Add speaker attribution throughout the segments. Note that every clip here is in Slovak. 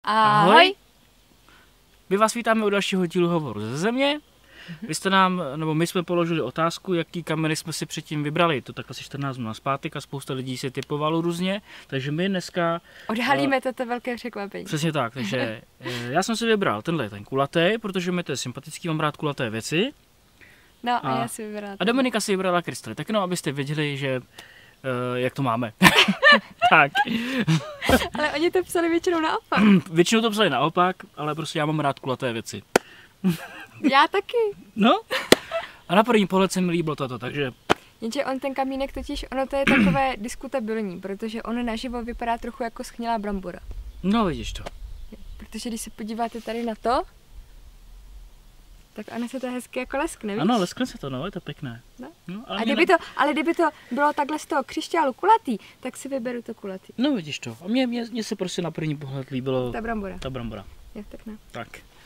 Speaker 1: Ahoj!
Speaker 2: My vás vítáme u dalšího dílu Hovoru ze země. Vy jste nám, nebo my jsme položili otázku, jaký kamery jsme si předtím vybrali. To tak asi 14 dnů nazpátek a spousta lidí si typovalo různě, takže my dneska...
Speaker 1: Odhalíme toto velké překvapení.
Speaker 2: Přesně tak, takže já jsem si vybral ten kulatý, protože mi to je sympatický, mám rád kulaté věci.
Speaker 1: No a já si vybrala.
Speaker 2: A Dominika si vybrala krystaly, tak no, abyste věděli, že jak to máme. Tak.
Speaker 1: Ale oni to psali většinou naopak.
Speaker 2: Většinou to psali naopak, ale prostě já mám rád kulaté věci.
Speaker 1: Já taky.
Speaker 2: No. A na první pohled se mi líbilo toto, takže...
Speaker 1: Jenže on ten kamínek totiž, ono to je takové diskutabilní, protože on naživo vypadá trochu jako schnilá brambora.
Speaker 2: No vidíš to.
Speaker 1: Protože když se podíváte tady na to, tak ono se to hezky jako leskne, víš?
Speaker 2: Ano, leskne se to, no, je to pěkné.
Speaker 1: No, ale kdyby to bylo takhle z toho křišťálu kulatý, tak si vyberu to kulatý.
Speaker 2: No vidíš to. A mně se prostě na první pohled líbilo
Speaker 1: Ta brambora. Jo, tak ne.
Speaker 2: Tak.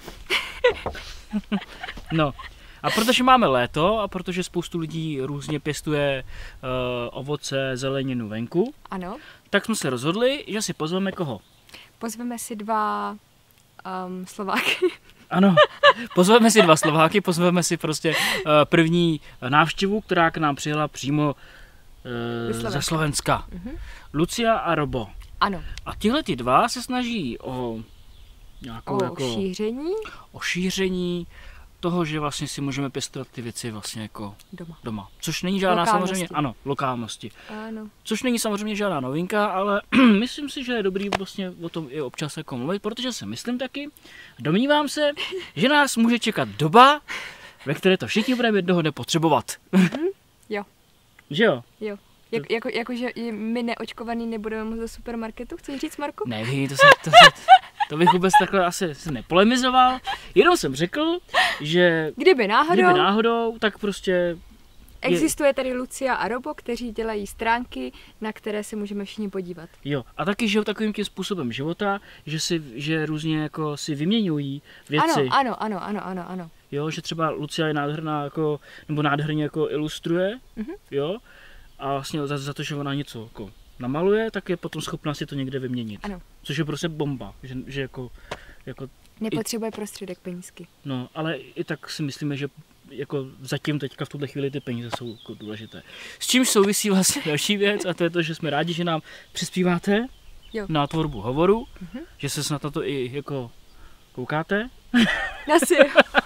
Speaker 2: No. A protože máme léto a protože spoustu lidí různě pěstuje ovoce, zeleninu venku,
Speaker 1: ano,
Speaker 2: tak jsme se rozhodli, že si pozveme koho?
Speaker 1: Pozveme si dva Slováky.
Speaker 2: Ano, pozveme si dva Slováky, pozveme si prostě první návštěvu, která k nám přijela přímo ze Slovenska. Lucia a Robo.
Speaker 1: Ano.
Speaker 2: A tihle ty dva se snaží o nějakou o šíření toho, že vlastně si můžeme pěstovat ty věci vlastně jako doma. Což není žádná samozřejmě, ano, lokálnosti.
Speaker 1: Ano.
Speaker 2: Což není samozřejmě žádná novinka, ale myslím si, že je dobrý vlastně o tom i občas jako mluvit, protože si myslím taky, domnívám se, že nás může čekat doba, ve které to všichni budeme jednoho dne potřebovat.
Speaker 1: Jo.
Speaker 2: Že jo?
Speaker 1: Jo. Jakože my neočkovaný nebudeme moc do supermarketu, chceš říct, Marku?
Speaker 2: Nevím, to bych vůbec takhle asi nepolemizoval. Jenom jsem řekl, že kdyby náhodou, tak prostě...
Speaker 1: Existuje tady Lucia a Robo, kteří dělají stránky, na které se můžeme všichni podívat.
Speaker 2: Jo, a taky žijou takovým tím způsobem života, že různě jako si vyměňují věci.
Speaker 1: Ano.
Speaker 2: Jo, že třeba Lucia je nádherná jako, nebo nádherně jako ilustruje, jo, a vlastně za to, že ona něco jako namaluje, tak je potom schopná si to někde vyměnit.
Speaker 1: Ano.
Speaker 2: Což je prostě bomba, že jako
Speaker 1: nepotřebuje prostředek penízky.
Speaker 2: No, ale i tak si myslíme, že jako zatím teďka v tuhle chvíli ty peníze jsou jako důležité. S čím souvisí vlastně další věc, a to je to, že jsme rádi, že nám přispíváte na tvorbu hovoru, že se na to i jako koukáte.
Speaker 1: Asi.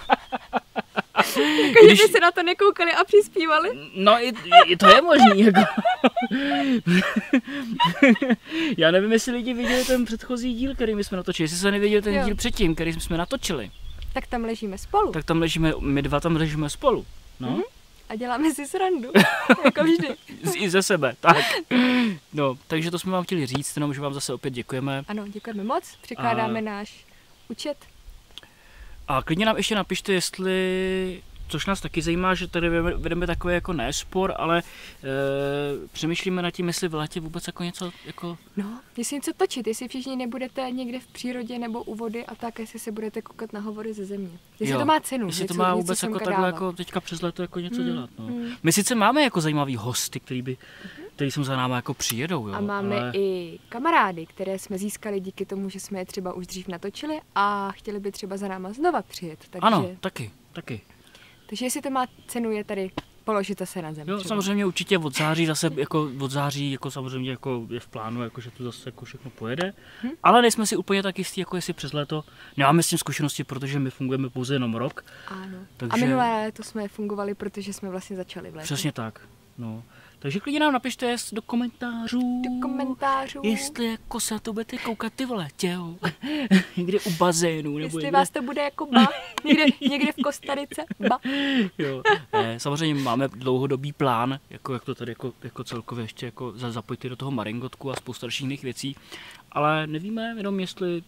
Speaker 1: Jako, že by se na to nekoukali a přispívali?
Speaker 2: No, i to je možný, jako. Já nevím, jestli lidi viděli ten předchozí díl, který my jsme natočili, jestli se neviděli ten díl předtím, který jsme natočili.
Speaker 1: Tak tam ležíme spolu.
Speaker 2: My dva tam ležíme spolu, no.
Speaker 1: A děláme si srandu, jako vždy.
Speaker 2: I ze sebe, tak. No, takže to jsme vám chtěli říct, jenom, že vám zase opět děkujeme.
Speaker 1: Ano, děkujeme moc, překládáme náš účet.
Speaker 2: A klidně nám ještě napište, jestli, což nás taky zajímá, že tady vedeme takový jako nespor, ale přemýšlíme nad tím, jestli v létě vůbec jako něco jako...
Speaker 1: No, jestli něco točit, jestli všichni nebudete někde v přírodě nebo u vody a tak, jestli se budete koukat na Hovory ze země. Jestli to má cenu.
Speaker 2: Jestli to má vůbec jako takhle jako teďka přes léto jako něco dělat. No. My sice máme jako zajímavý hosty, který sem za náma jako přijedou. Jo,
Speaker 1: a máme i kamarády, které jsme získali díky tomu, že jsme je třeba už dřív natočili a chtěli by třeba za náma znova přijet. Takže...
Speaker 2: Ano, taky.
Speaker 1: Takže jestli to má cenu, je tady položit se na zem.
Speaker 2: Jo,
Speaker 1: třeba.
Speaker 2: samozřejmě určitě od září jako samozřejmě jako je v plánu, jako že to zase jako všechno pojede. Ale nejsme si úplně tak jistí, jako jestli přes léto. Nemáme s tím zkušenosti, protože my fungujeme pouze jenom rok.
Speaker 1: Ano. Takže... A minulé léto jsme fungovali, protože jsme vlastně začali v létě.
Speaker 2: Přesně tak. No. Takže klidně nám napište do komentářů. Jestli jako se na to budete koukat ty v létě, jo. Někde u bazénu. Nebo
Speaker 1: jestli vás to bude jako někde v Kostarice,
Speaker 2: Jo. Samozřejmě máme dlouhodobý plán, jak to tady jako celkově ještě jako zapojit do toho maringotku a spousta dalších věcí. Ale nevíme jenom, jestli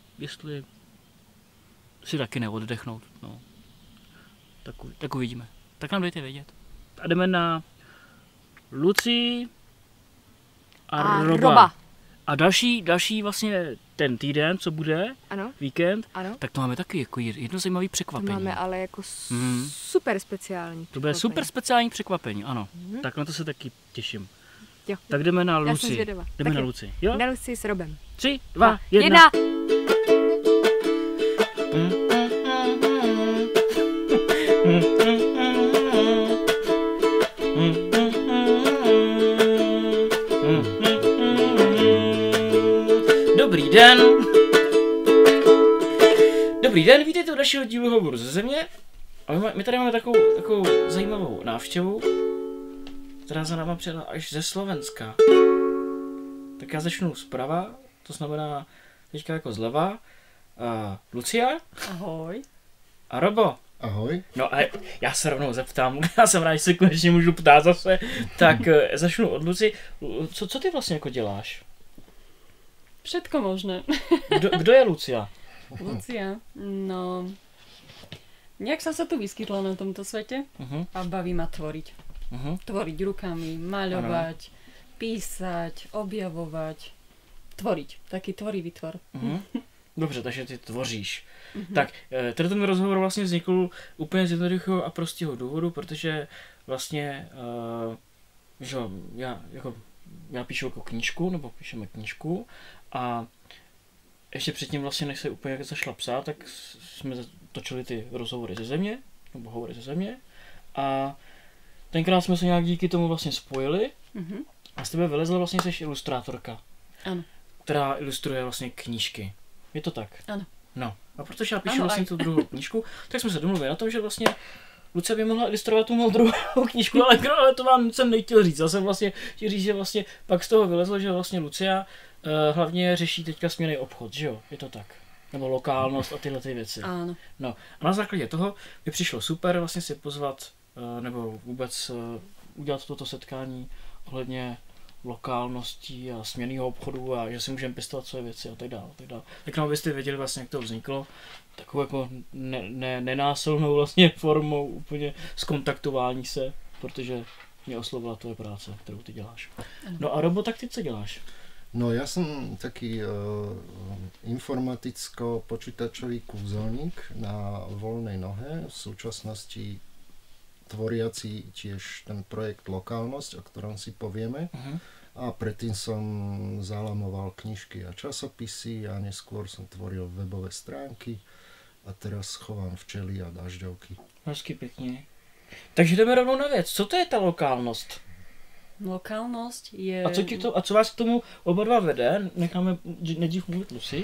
Speaker 2: si taky neoddechnout. No. Tak uvidíme. Tak nám dejte vědět. A jdeme na Luci a Roba. A další vlastně ten týden, co bude, víkend, tak to máme taky jako jedno zajímavé překvapení.
Speaker 1: To máme ale jako super speciální překvapení.
Speaker 2: To bude super speciální překvapení, ano. Tak na to se taky těším. Jo. Tak jdeme na Luci. Jdeme na Luci. Jo?
Speaker 1: Na Luci s Robem.
Speaker 2: 3, 2, 1. Dobrý den, vítejte u dalšího dílu Hovoru ze země. A my tady máme takovou zajímavou návštěvu, která za náma přijela až ze Slovenska. Tak já začnu zprava, to znamená teďka jako zleva. Lucia.
Speaker 1: Ahoj.
Speaker 2: A Robo.
Speaker 3: Ahoj.
Speaker 2: No a já se rovnou zeptám, já jsem rád, že se konečně můžu ptát zase. Tak začnu od Luci. Co ty vlastně jako děláš?
Speaker 4: Všetko možné.
Speaker 2: Kdo je Lucia?
Speaker 4: Lucia, no... Nejak som sa tu vyskytla na tomto svete a baví ma tvoriť. Tvoriť rukami, maľovať, písať, objavovať, tvoriť. Taký tvorivý tvor.
Speaker 2: Dobře, takže ty tvoříš. Tak, ten rozhovor vlastně vznikl úplně z jednoduchého a prostého důvodu, protože vlastně, že já píšu jako knížku, nebo píšeme knížku a ještě předtím vlastně, než se úplně zašla psát, tak jsme točili ty rozhovory ze země, nebo hovory ze země a tenkrát jsme se nějak díky tomu vlastně spojili a z tebe vylezla vlastně jsi ilustrátorka,
Speaker 4: ano.
Speaker 2: Která ilustruje vlastně knížky. Je to tak?
Speaker 4: Ano.
Speaker 2: No, a protože já píšu vlastně tu druhou knížku, tak jsme se domluvili na tom, že vlastně Lucia by mohla ilustrovat tu mou druhou knížku, ale to vám jsem nechtěl říct. Já jsem vlastně chtěl říct, že vlastně pak z toho vylezlo, že vlastně Lucia hlavně řeší teďka směnný obchod, že jo? Je to tak? Nebo lokálnost a tyhle ty věci.
Speaker 4: Ano.
Speaker 2: No, a na základě toho mi přišlo super vlastně si pozvat, nebo vůbec udělat toto setkání ohledně lokálností a směnného obchodu a že si můžeme pěstovat své věci a tak dále. Tak nám byste věděli vlastně, jak to vzniklo. Takovou jako nenásilnou vlastně formou úplně zkontaktování se, protože mě oslovila tvoje práce, kterou ty děláš. No a Robo, tak ty co děláš?
Speaker 3: No ja som taký informaticko-počítačový kúzelník na voľnej nohe, v súčasnosti tvoriaci tiež ten projekt Lokálnosť, o ktorom si povieme. A predtým som zalamoval knižky a časopisy a neskôr som tvoril webové stránky a teraz chovám včely a dažďovky.
Speaker 2: Hezky pěkně. Takže jdeme rovnou na věc. Co to je ta lokálnost?
Speaker 4: Lokálnosť je...
Speaker 2: A co vás k tomu oba dva vede? Necháme nejdřív mluvit Lucy.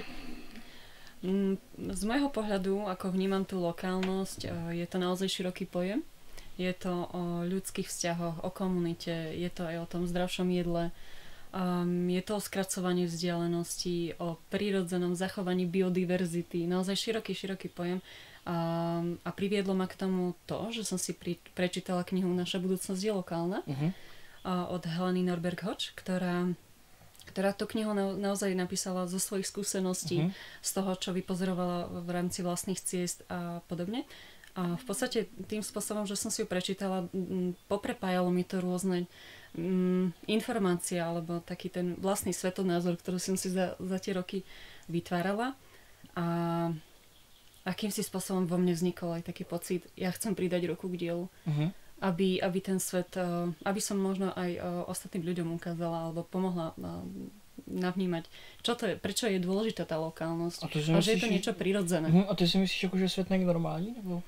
Speaker 4: Z môjho pohľadu, ako vnímam tú lokálnosť, je to naozaj široký pojem. Je to o ľudských vzťahoch, o komunite, je to aj o tom zdravšom jedle, je to o skracovaní vzdialenosti, o prírodzenom zachovaní biodiverzity, naozaj široký pojem. A priviedlo ma k tomu to, že som si prečítala knihu Naša budúcnosť je lokálna od Heleny Norberg-Hodge, ktorá tú knihu naozaj napísala zo svojich skúseností, z toho, čo vypozorovala v rámci vlastných ciest a podobne. A v podstate tým spôsobom, že som si ju prečítala, poprepájalo mi to rôzne informácie alebo taký ten vlastný svetonázor, ktorý som si za tie roky vytvárala. A akýmsi spôsobom vo mne vznikol aj taký pocit, ja chcem pridať ruku k dielu, aby ten svet, aby som možno aj ostatným ľuďom ukázala alebo pomohla navnímať, čo to je, prečo je dôležitá tá lokálnosť a že je to niečo prirodzené.
Speaker 2: A ty si myslíš, že svet není normální? Nebo?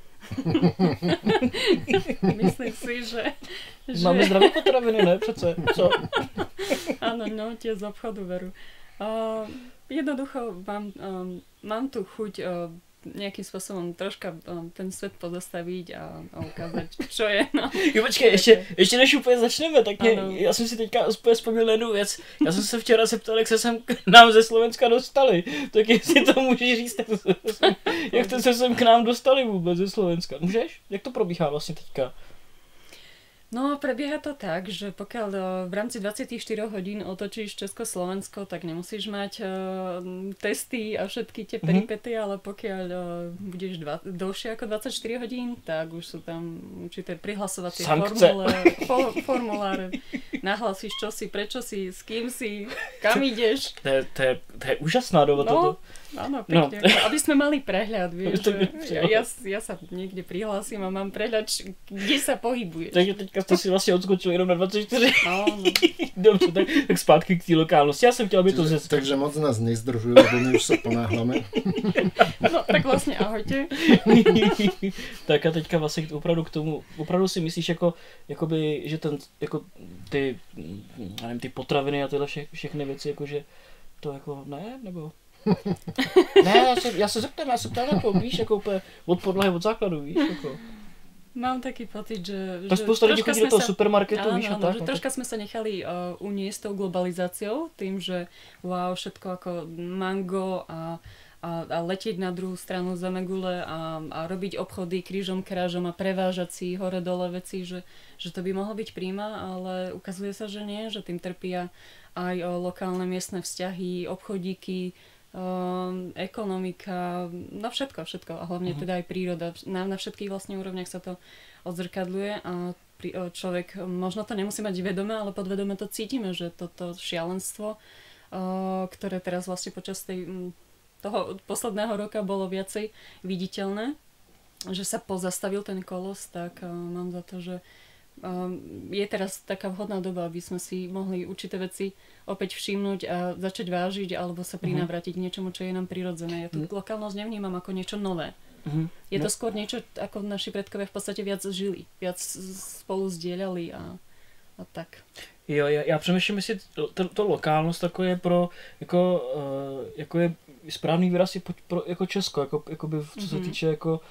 Speaker 4: Myslím si, že...
Speaker 2: Máme zdravé potraviny, ne? Přece, co?
Speaker 4: Áno, no, tie z obchodu veru. Jednoducho mám tu chuť nejakým spôsobom troška ten svet pozastaviť a ukázať, čo je. No.
Speaker 2: Jo, počkej, ještě než úplně začneme, tak já jsem si teďka úplně vzpomněl na jednu věc. Já jsem se včera zeptal, jak se sem k nám ze Slovenska dostali. Tak jestli to můžeš říct, jak to se sem k nám dostali vůbec ze Slovenska. Můžeš? Jak to probíhá vlastně teďka?
Speaker 4: No, prebieha to tak, že pokiaľ v rámci 24 hodín otočíš Československo, tak nemusíš mať testy a všetky tie peripety, ale pokiaľ budeš dlhšie ako 24 hodín, tak už sú tam určité prihlasovacie formuláre. Nahlasíš, čo si, prečo si, s kým si, kam ideš.
Speaker 2: To je úžasná doba toto.
Speaker 4: Áno, pekne. No. Aby sme mali prehľad, vieš. Ja sa niekde prihlásim a mám prehľad, kde sa pohybuješ.
Speaker 2: Takže teďka to si vlastně odskočil jenom na 24.
Speaker 4: No.
Speaker 2: Dobře, tak zpátky k té lokálnosti. Já jsem chtěl, aby to zesť.
Speaker 3: Takže moc nás nezdržujú, lebo my už sa ponáhľame.
Speaker 4: No, tak vlastně ahojte.
Speaker 2: Tak a teďka vlastně opravdu k tomu, opravdu si myslíš, jakoby, že ty potraviny a tyhle všechny věci, jakože to jako ne, nebo? Ne, já se zeptám jako, víš, jako úplně od podlahy, od základu, víš, jako.
Speaker 4: Mám taký pocit, že...
Speaker 2: Tak spousta lidí chodí do toho supermarketu, víš, a tak.
Speaker 4: Že troška sme sa nechali uniesť tou globalizáciou, tým, že wow, všetko ako mango a letieť na druhú stranu zemegule a robiť obchody krížom krážom a prevážať si hore-dole veci, že to by mohlo byť príjma, ale ukazuje sa, že nie, že tým trpia aj lokálne miestne vzťahy, obchodíky, ekonomika, no všetko a hlavne teda aj príroda. Na všetkých vlastne úrovniach sa to odzrkadľuje a človek možno to nemusí mať vedome, ale podvedome to cítime, že toto šialenstvo, ktoré teraz vlastne počas toho posledného roka bolo viacej viditeľné, že sa pozastavil ten kolos, tak mám za to, že je teraz taká vhodná doba, aby sme si mohli určité veci opäť všimnúť a začať vážiť alebo sa prinavrátiť k niečomu, čo je nám prirodzené. Ja tú lokálnosť nevnímam ako niečo nové. Je to skôr niečo, ako naši predkovia v podstate viac žili, viac spolu zdieľali a tak.
Speaker 2: Jo, já přemýšlím, jestli to lokálnost tako je pro, jako je správný výraz i pro jako Česko, jako by, co se týče jako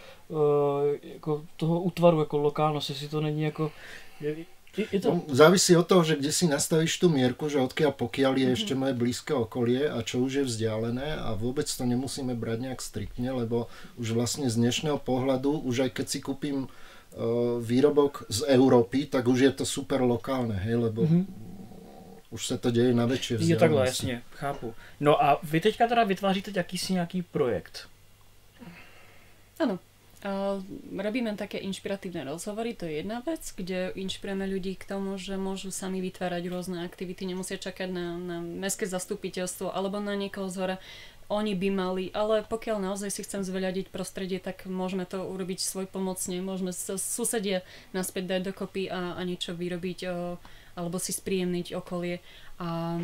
Speaker 2: toho útvaru, jako lokálnost, jestli to není jako... Je to...
Speaker 3: Závisí od toho, že kde si nastavíš tú mierku, že odkiaľ pokiaľ je ešte moje blízke okolie a čo už je vzdialené a vôbec to nemusíme brať nejak striktne, lebo už vlastne z dnešného pohľadu, už aj keď si kúpim výrobok z Európy, tak už je to super lokálne, hej, lebo už se to děje na väčšie vzdialenosti.
Speaker 2: Je takhle, jasně, chápu. No a vy teďka teda vytváříte nějaký projekt.
Speaker 4: Áno. Robíme také inšpiratívne rozhovory, to je jedna vec, kde inšpirujeme ľudí k tomu, že môžu sami vytvárať rôzne aktivity, nemusia čakať na mestské zastupiteľstvo alebo na niekoho zhora. Oni by mali, ale pokiaľ naozaj si chcem zveľadiť prostredie, tak môžeme to urobiť svojpomocne, môžeme sa susedia naspäť dať dokopy a niečo vyrobiť alebo si spríjemniť okolie. A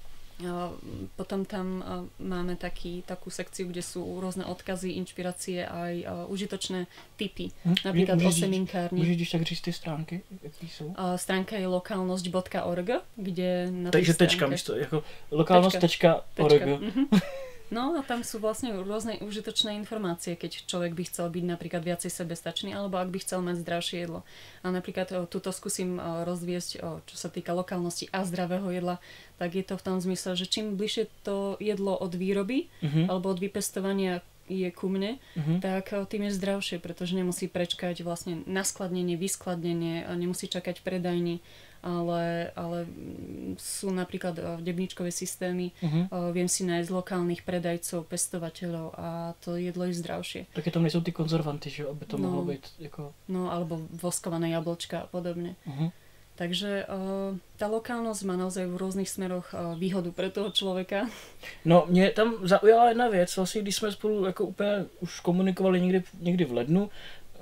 Speaker 4: potom tam máme takú sekciu, kde sú rôzne odkazy, inšpirácie aj užitočné tipy. Napríklad o seminkárni.
Speaker 2: Můžeš tak říct ty stránky, jaký jsou?
Speaker 4: Stránka je lokálnosť.org, kde na
Speaker 2: tej stránke... Takže tečka místo, jako lokálnosť.org.
Speaker 4: No a tam sú vlastne rôzne užitočné informácie, keď človek by chcel byť napríklad viacej sebestačný, alebo ak by chcel mať zdravšie jedlo. A napríklad túto skúsim rozviesť, čo sa týka lokálnosti a zdravého jedla, tak je to v tom zmysle, že čím bližšie to jedlo od výroby alebo od vypestovania je ku mne, tak tým je zdravšie, pretože nemusí prečkať vlastne naskladnenie, vyskladnenie, nemusí čakať predajní, ale sú napríklad debníčkové systémy, viem si nájsť lokálnych predajcov, pestovateľov a to jedlo je zdravšie.
Speaker 2: Také tam nejsou ty konzervanty, že aby to mohlo byť jako...
Speaker 4: No, alebo voskované jablčka a podobne. Takže tá lokálnosť má naozaj v rôznych smeroch výhodu pre toho človeka.
Speaker 2: No, mě tam zaujala jedna věc, vlastně když jsme spolu jako úplně už komunikovali někdy v lednu,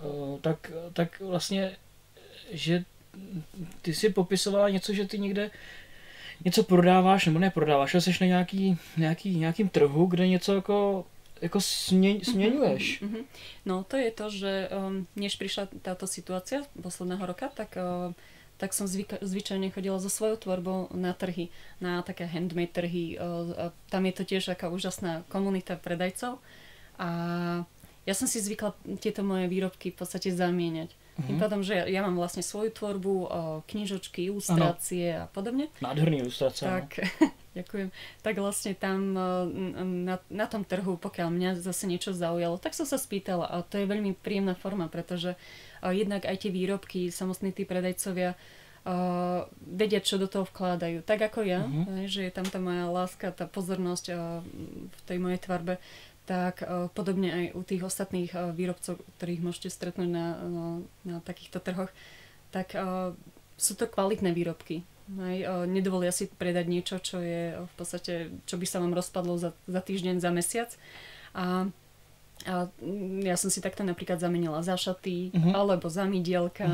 Speaker 2: tak vlastně, že ty si popisovala něco, že ty někde něco prodáváš, nebo neprodáváš, ale jsi na nějakým trhu, kde něco jako směňuješ.
Speaker 4: No, to je to, že než prišla táto situácia posledného roka, tak som zvyčajne chodila so svojou tvorbou na trhy, na také handmade trhy. Tam je to tiež taká úžasná komunita predajcov a ja som si zvykla tieto moje výrobky v podstate zamieňať. Tým pádom, že ja mám vlastne svoju tvorbu, knižočky, ilustrácie a podobne.
Speaker 2: Nádherný ilustrácie.
Speaker 4: Tak, ďakujem. Tak vlastne tam na tom trhu, pokiaľ mňa zase niečo zaujalo, tak som sa spýtala a to je veľmi príjemná forma, pretože jednak aj tie výrobky, samotní tí predajcovia vedia, čo do toho vkladajú. Tak ako ja, že je tam tá moja láska, tá pozornosť v tej mojej tvarbe, tak podobne aj u tých ostatných výrobcov, ktorých môžete stretnúť na takýchto trhoch, tak sú to kvalitné výrobky. Nedovolia si predať niečo, čo je v podstate, čo by sa vám rozpadlo za týždeň, za mesiac. A ja som si takto napríklad zamenila za šaty alebo za mydielka,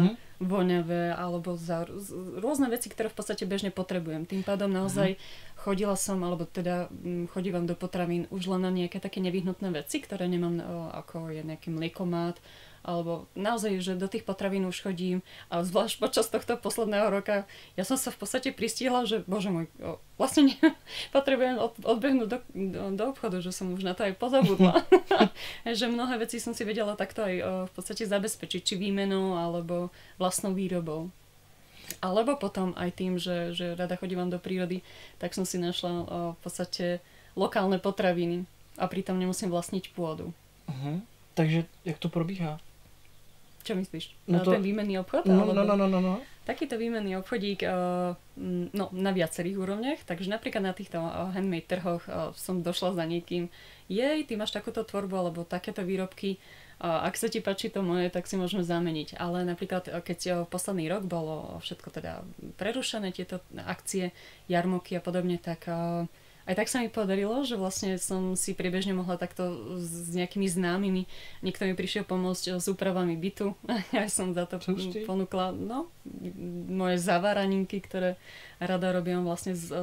Speaker 4: voňavé, alebo rôzne veci, ktoré v podstate bežne potrebujem. Tým pádom naozaj chodila som, alebo teda chodívam do potravín už len na nejaké také nevyhnutné veci, ktoré nemám, ako je nejaký mliekomát, alebo naozaj, že do tých potravín už chodím a zvlášť počas tohto posledného roka ja som sa v podstate pristihla, že bože môj, vlastne potrebujem odbehnúť do obchodu, že som už na to aj pozabudla. Že mnohé veci som si vedela takto aj v podstate zabezpečiť, či výmenou, alebo vlastnou výrobou. Alebo potom aj tým, že rada chodím do prírody, tak som si našla v podstate lokálne potraviny a pritom nemusím vlastniť pôdu.
Speaker 2: Takže jak to probíhá?
Speaker 4: Čo myslíš? No ten výmenný obchod?
Speaker 2: No.
Speaker 4: Takýto výmenný obchodík na viacerých úrovniach, takže napríklad na týchto handmade trhoch som došla za niekým, ty máš takúto tvorbu alebo takéto výrobky, ak sa ti páči to moje, tak si môžeme zameniť. Ale napríklad, keď posledný rok bolo všetko teda prerušené, tieto akcie, jarmoky a podobne, tak aj tak sa mi podarilo, že vlastne som si priebežne mohla takto s nejakými známymi, niekto mi prišiel pomôcť s úpravami bytu, ja som za to ponúkla moje zaváraninky, ktoré rada robím vlastne z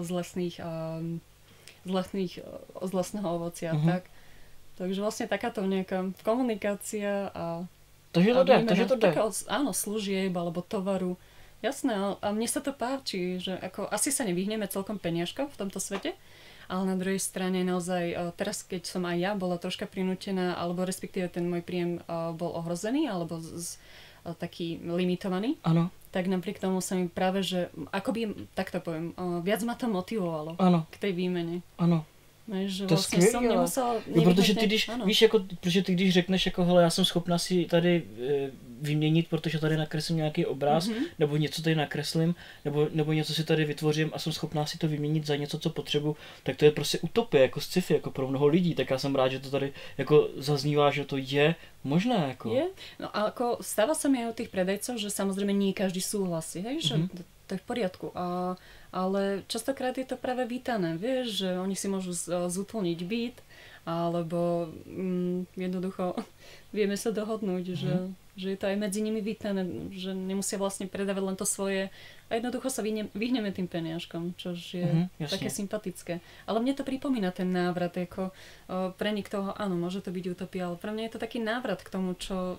Speaker 4: lesného ovocia. Tak. Takže vlastne takáto nejaká komunikácia a
Speaker 2: takže to jde.
Speaker 4: Áno, služieb alebo tovaru. Jasné, a mne sa to páči, že ako asi sa nevyhneme celkom peniažkom v tomto svete, ale na druhej strane naozaj teraz, keď som aj ja bola troška prinútená, alebo respektíve ten môj príjem bol ohrozený, alebo taký limitovaný, tak napriek tomu sa mi práve, že akoby, tak to poviem, viac ma to motivovalo k tej výmene.
Speaker 2: Ano.
Speaker 4: Že
Speaker 2: to
Speaker 4: vlastně jsem nemusela...
Speaker 2: Protože ty, když řekneš, jako hele, já jsem schopna si tady vyměnit, protože tady nakreslím nějaký obraz, nebo něco tady nakreslím, nebo něco si tady vytvořím a jsem schopná si to vyměnit za něco, co potřebuji, tak to je prostě utopie, jako sci-fi, jako pro mnoho lidí, tak já jsem rád, že to tady jako zaznívá, že to je možné. Jako.
Speaker 4: Je, no a jako stáva sa mi aj od tých predajcov, že samozrejme nie každý súhlasí, hej, že to je v poriadku. Ale častokrát je to práve vítané, vieš, že oni si môžu zútlniť byt, alebo jednoducho vieme sa dohodnúť, že je to aj medzi nimi vítané, že nemusia vlastne predávať len to svoje a jednoducho sa vyhneme tým peniažkom, čo je také sympatické. Ale mne to pripomína ten návrat, ako pre niektoho, áno, môže to byť utopia, ale pre mňa je to taký návrat k tomu, čo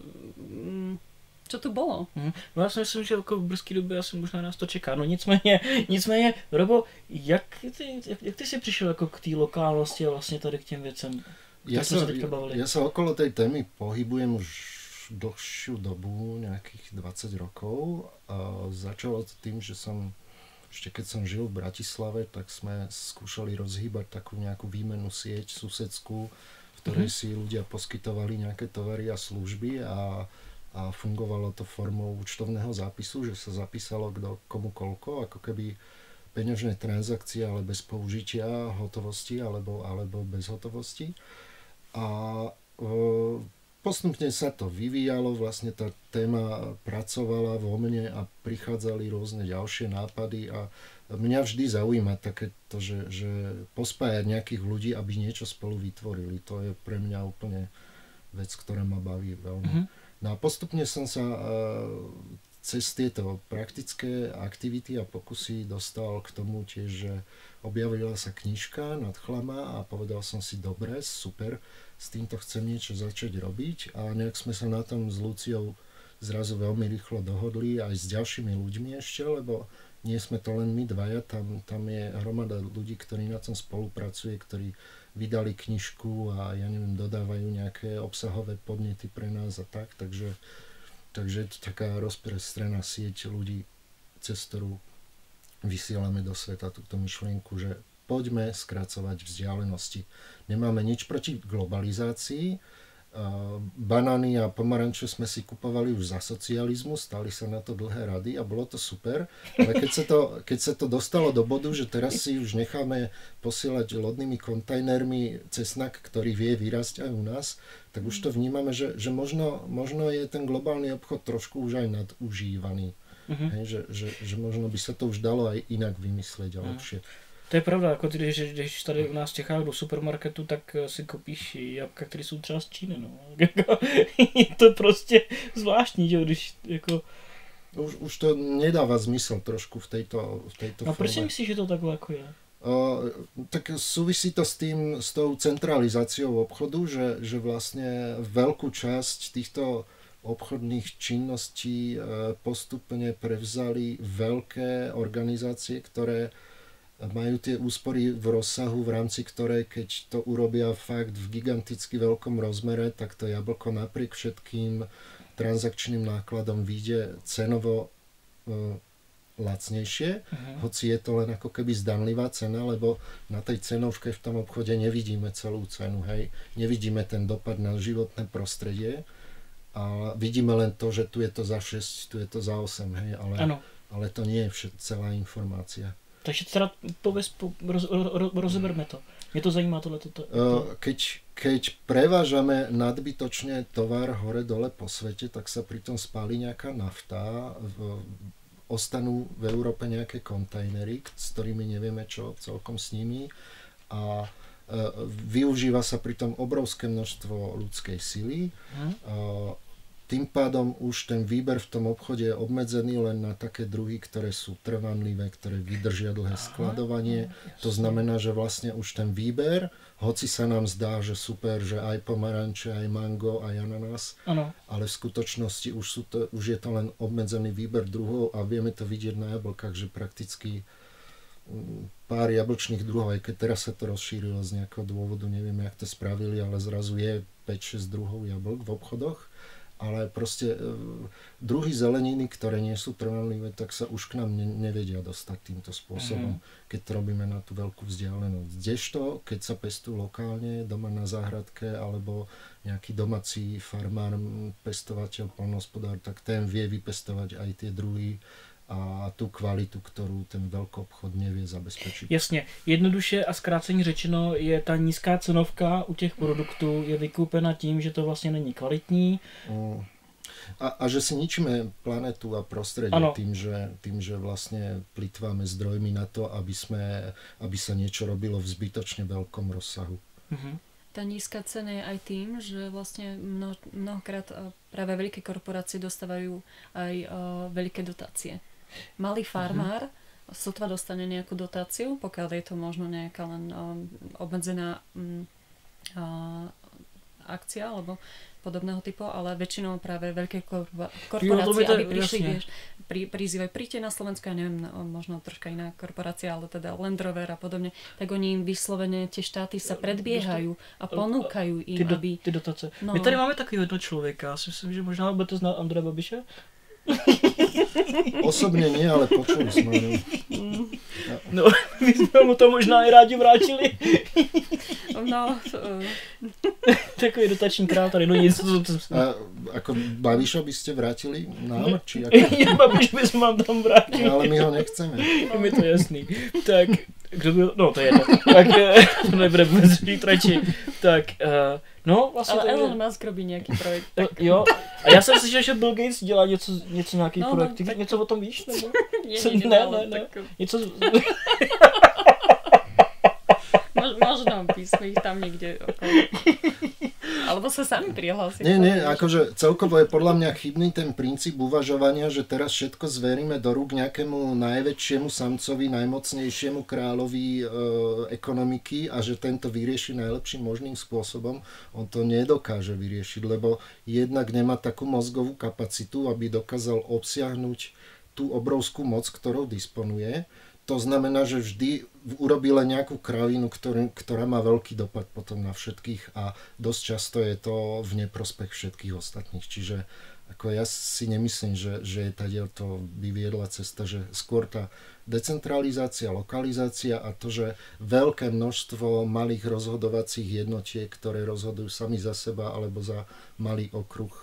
Speaker 4: tu bylo.
Speaker 2: No já si myslím, že jako v brzké době asi možná nás to čeká. No nicméně, Robo, jak ty jsi přišel jako k té lokálnosti a vlastně tady k těm věcem?
Speaker 3: Ja sa okolo tej témy pohybujem už dlhšiu dobu, nejakých 20 rokov. A začalo to tým, že ešte keď som žil v Bratislave, tak sme skúšali rozhýbať takú nejakú výmennú sieť susedskú, v ktorej si ľudia poskytovali nejaké tovary a služby a fungovalo to formou účtovného zápisu, že sa zapísalo kto komu koľko, ako keby peňažné transakcie, ale bez použitia hotovosti alebo bez hotovosti. A postupne sa to vyvíjalo, vlastne tá téma pracovala vo mne a prichádzali rôzne ďalšie nápady a mňa vždy zaujíma takéto, že pospájať nejakých ľudí, aby niečo spolu vytvorili. To je pre mňa úplne vec, ktorá ma baví veľmi. No a postupne som sa cez tieto praktické aktivity a pokusy dostal k tomu tiež, že objavila sa knižka Nad chlama a povedal som si, dobre, super, s týmto chcem niečo začať robiť a nejak sme sa na tom s Luciou zrazu veľmi rýchlo dohodli aj s ďalšími ľuďmi ešte, lebo nie sme to len my dvaja, tam je hromada ľudí, ktorí na tom spolupracuje, ktorí vydali knižku a ja neviem, dodávajú nejaké obsahové podnety pre nás a tak, takže je to taká rozprestrená sieť ľudí, cez ktorú vysielame do sveta túto myšlienku, že poďme skracovať vzdialenosti. Nemáme nič proti globalizácii, banány a pomaranče sme si kupovali už za socializmu, stali sa na to dlhé rady a bolo to super, ale keď sa to dostalo do bodu, že teraz si už necháme posielať lodnými kontajnermi cesnak, ktorý vie vyrásť aj u nás, tak už to vnímame, že možno je ten globálny obchod trošku už aj nadužívaný. Hej, že možno by sa to už dalo aj inak vymyslieť a lepšie.
Speaker 2: To je pravda, jako když tady u nás v Čechách do supermarketu, tak si koupíš jabka, které jsou třeba z Číny, no. Je to prostě zvláštní, že když jako
Speaker 3: Už to nedáva zmysel trošku v tejto
Speaker 2: No proč si myslíš, že to takhle jako je?
Speaker 3: Tak súvisí to s tou centralizáciou obchodu, že vlastne veľkú časť týchto obchodných činností postupne prevzali veľké organizácie, ktoré majú tie úspory v rozsahu, v rámci ktorej, keď to urobia fakt v giganticky veľkom rozmere, tak to jablko napriek všetkým transakčným nákladom vyjde cenovo lacnejšie, hoci je to len ako keby zdanlivá cena, lebo na tej cenovke v tom obchode nevidíme celú cenu, hej. Nevidíme ten dopad na životné prostredie a vidíme len to, že tu je to za 6, tu je to za 8, hej, ale to nie je celá informácia.
Speaker 2: Takže teda rozeberme to. Mě to zajímá tohleto.
Speaker 3: Keď prevážame nadbytočne tovar hore-dole po svete, tak sa pritom spáli nejaká nafta, ostanú v Európe nejaké kontajnery, s ktorými nevieme čo celkom s nimi a využíva sa pritom obrovské množstvo ľudskej sily. Tým pádom už ten výber v tom obchode je obmedzený len na také druhy, ktoré sú trvanlivé, ktoré vydržia dlhé skladovanie. To znamená, že vlastne už ten výber, hoci sa nám zdá, že super, že aj pomaranče, aj mango, aj ananás, ale v skutočnosti už je to len obmedzený výber druhov a vieme to vidieť na jablkách, že prakticky pár jablčných druhov, aj keď teraz sa to rozšírilo z nejakého dôvodu, neviem, jak to spravili, ale zrazu je 5-6 druhov jablk v obchodoch. Ale proste druhy zeleniny, ktoré nie sú trvanlivé, tak sa už k nám nevedia dostať týmto spôsobom, keď to robíme na tú veľkú vzdialenosť. Kdežto, keď sa pestujú lokálne, doma na záhradke, alebo nejaký domáci farmár, pestovateľ, poľnohospodár, tak ten vie vypestovať aj tie druhy a tu kvalitu, ktorú ten veľkoobchod nevie zabezpečiť.
Speaker 2: Jasně, jednoduše a zkráceně řečeno je ta nízká cenovka u těch produktů je vykoupena tím, že to vlastně není kvalitní.
Speaker 3: A že si ničíme planetu a prostredie tým, že vlastne plitváme zdrojmi na to, aby sa niečo robilo v zbytočne veľkom rozsahu.
Speaker 4: Tá nízka cena je aj tým, že vlastne mnohokrát práve veľké korporácie dostávajú aj veľké dotácie. Malý farmár sotva dostane nejakú dotáciu, pokiaľ je to možno nejaká len obmedzená akcia alebo podobného typu, ale väčšinou práve veľké korporácie, aby prišli, vieš, prizývajú, príďte na Slovensku, ja neviem, možno troška iná korporácia, ale teda Land Rover a podobne, tak oni im vyslovene, tie štáty sa predbiehajú a ponúkajú im, aby...
Speaker 2: Ty dotace. My tady máme takového jednoho člověka, si myslím, že možná budete znát Andreje Babiše?
Speaker 3: Osobne nie, ale počuli sme.
Speaker 2: No, my sme mu to možná i rádi vrátili. Takový dotační král tady, no nic.
Speaker 3: Ako Babiša by ste vrátili nám? Či ako?
Speaker 2: Ja Babiš by sme vám tam vrátili.
Speaker 3: Ale my ho nechceme.
Speaker 2: Je mi to jasný. Tak, kdo byl, no to je jedno. Tak, to nebude vůbec říct radši. Tak, no vlastně...
Speaker 4: Ale Elon Musk robí nějaký projekt. Tak...
Speaker 2: Jo, a já jsem slyšel, že Bill Gates dělá něco nějaký projekt. Ty
Speaker 4: tak...
Speaker 2: něco o tom víš? Nebo?
Speaker 4: Ne.
Speaker 2: Tak... Něco...
Speaker 4: Možno by sme ich tam niekde okolo. Alebo sa sami prihlásia.
Speaker 3: Nie, akože celkovo je podľa mňa chybný ten princíp uvažovania, že teraz všetko zveríme do rúk nejakému najväčšiemu samcovi, najmocnejšiemu kráľovi ekonomiky a že tento vyrieši najlepším možným spôsobom. On to nedokáže vyriešiť, lebo jednak nemá takú mozgovú kapacitu, aby dokázal obsiahnuť tú obrovskú moc, ktorou disponuje. To znamená, že vždy urobí len nejakú kravinu, ktorá má veľký dopad potom na všetkých a dosť často je to v neprospech všetkých ostatných. Čiže ako ja si nemyslím, že je to vyviedla cesta, že skôr tá decentralizácia, lokalizácia a to, že veľké množstvo malých rozhodovacích jednotiek, ktoré rozhodujú sami za seba alebo za malý okruh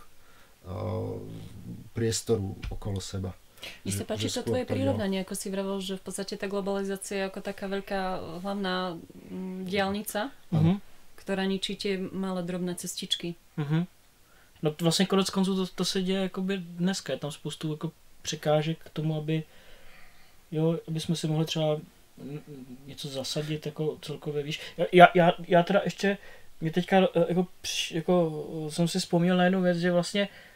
Speaker 3: priestoru okolo seba.
Speaker 4: Mne sa páči to tvoje prirovnanie, ako si vravel, že v podstate tá globalizácia je ako taká veľká hlavná diaľnica, ktorá ničí tie malé drobné cestičky.
Speaker 2: No vlastně konec konců to se děje jakoby dneska, je tam spoustu jako překážek k tomu, aby jsme si mohli třeba něco zasadit jako celkově, víš. Já teda ještě, mě teďka jako jsem si vzpomněl na jednu věc, že vlastně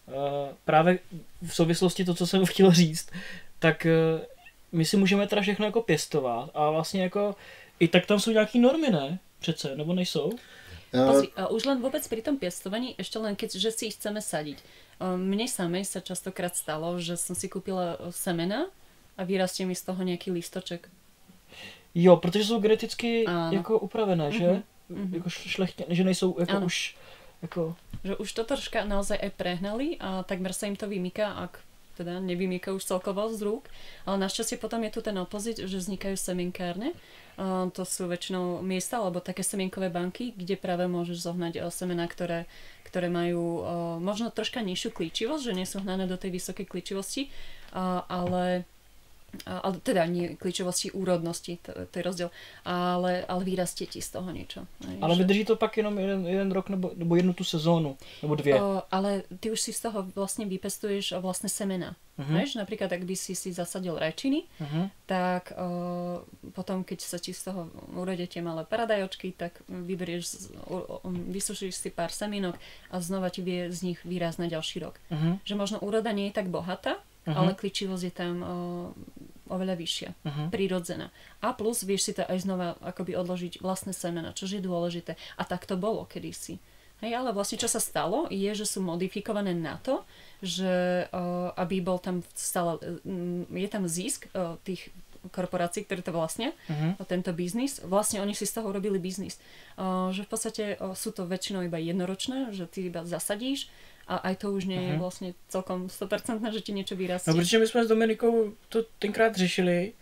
Speaker 2: právě v souvislosti to, co jsem chtěl říct, tak my si můžeme teda všechno jako pěstovat a vlastně jako i tak tam jsou nějaký normy, ne? Přece, nebo nejsou?
Speaker 4: Pozri, už len vôbec pri tom pestovaní, ešte len že si ich chceme sadiť. Mne samej sa častokrát stalo, že som si kúpila semena a vyrastie mi z toho nejaký listoček.
Speaker 2: Jo, protože jsou geneticky jako upravené, že? Jako šlechtně, že nejsou jako už jako...
Speaker 4: Že už to troška naozaj aj prehnali a takmer sa im to vymýka, ak teda nevymýka už celkovo z rúk, ale našťastie potom je tu ten opozit, že vznikajú semienkárne. To sú väčšinou miesta alebo také semienkové banky, kde práve môžeš zohnať semená, ktoré majú možno troška nižšiu klíčivosť, že nie sú hnané do tej vysokej klíčivosti, ale teda nie klíčovosti úrodnosti, to je rozdiel, ale vyrastie ti z toho niečo.
Speaker 2: Ale vydrží to pak jenom jeden rok nebo jednu tu sezónu, nebo dvě.
Speaker 4: Ale ty už si z toho vlastne vypestuješ vlastné semena. Vieš, napríklad ak by si zasadil rajčiny, tak potom keď sa ti z toho urodia tie malé paradajočky, tak vysušíš si pár semienok a znova ti vie z nich vyrásť na ďalší rok. Že možno úroda nie je tak bohatá, ale klíčivosť je tam oveľa vyššia, prirodzená. A plus vieš si to aj znova akoby odložiť vlastné semena, čo je dôležité. A tak to bolo kedysi. Hej, ale vlastne čo sa stalo, je, že sú modifikované na to, že aby bol tam stále, je tam zisk tých korporácií, ktoré to vlastne, tento biznis, vlastne oni si z toho urobili biznis. Že v podstate sú to väčšinou iba jednoročné, že ty iba zasadíš a aj to už nie je vlastně celkom 100%, že ti něco vyrastí.
Speaker 2: No, protože my jsme s Dominikou to tenkrát řešili,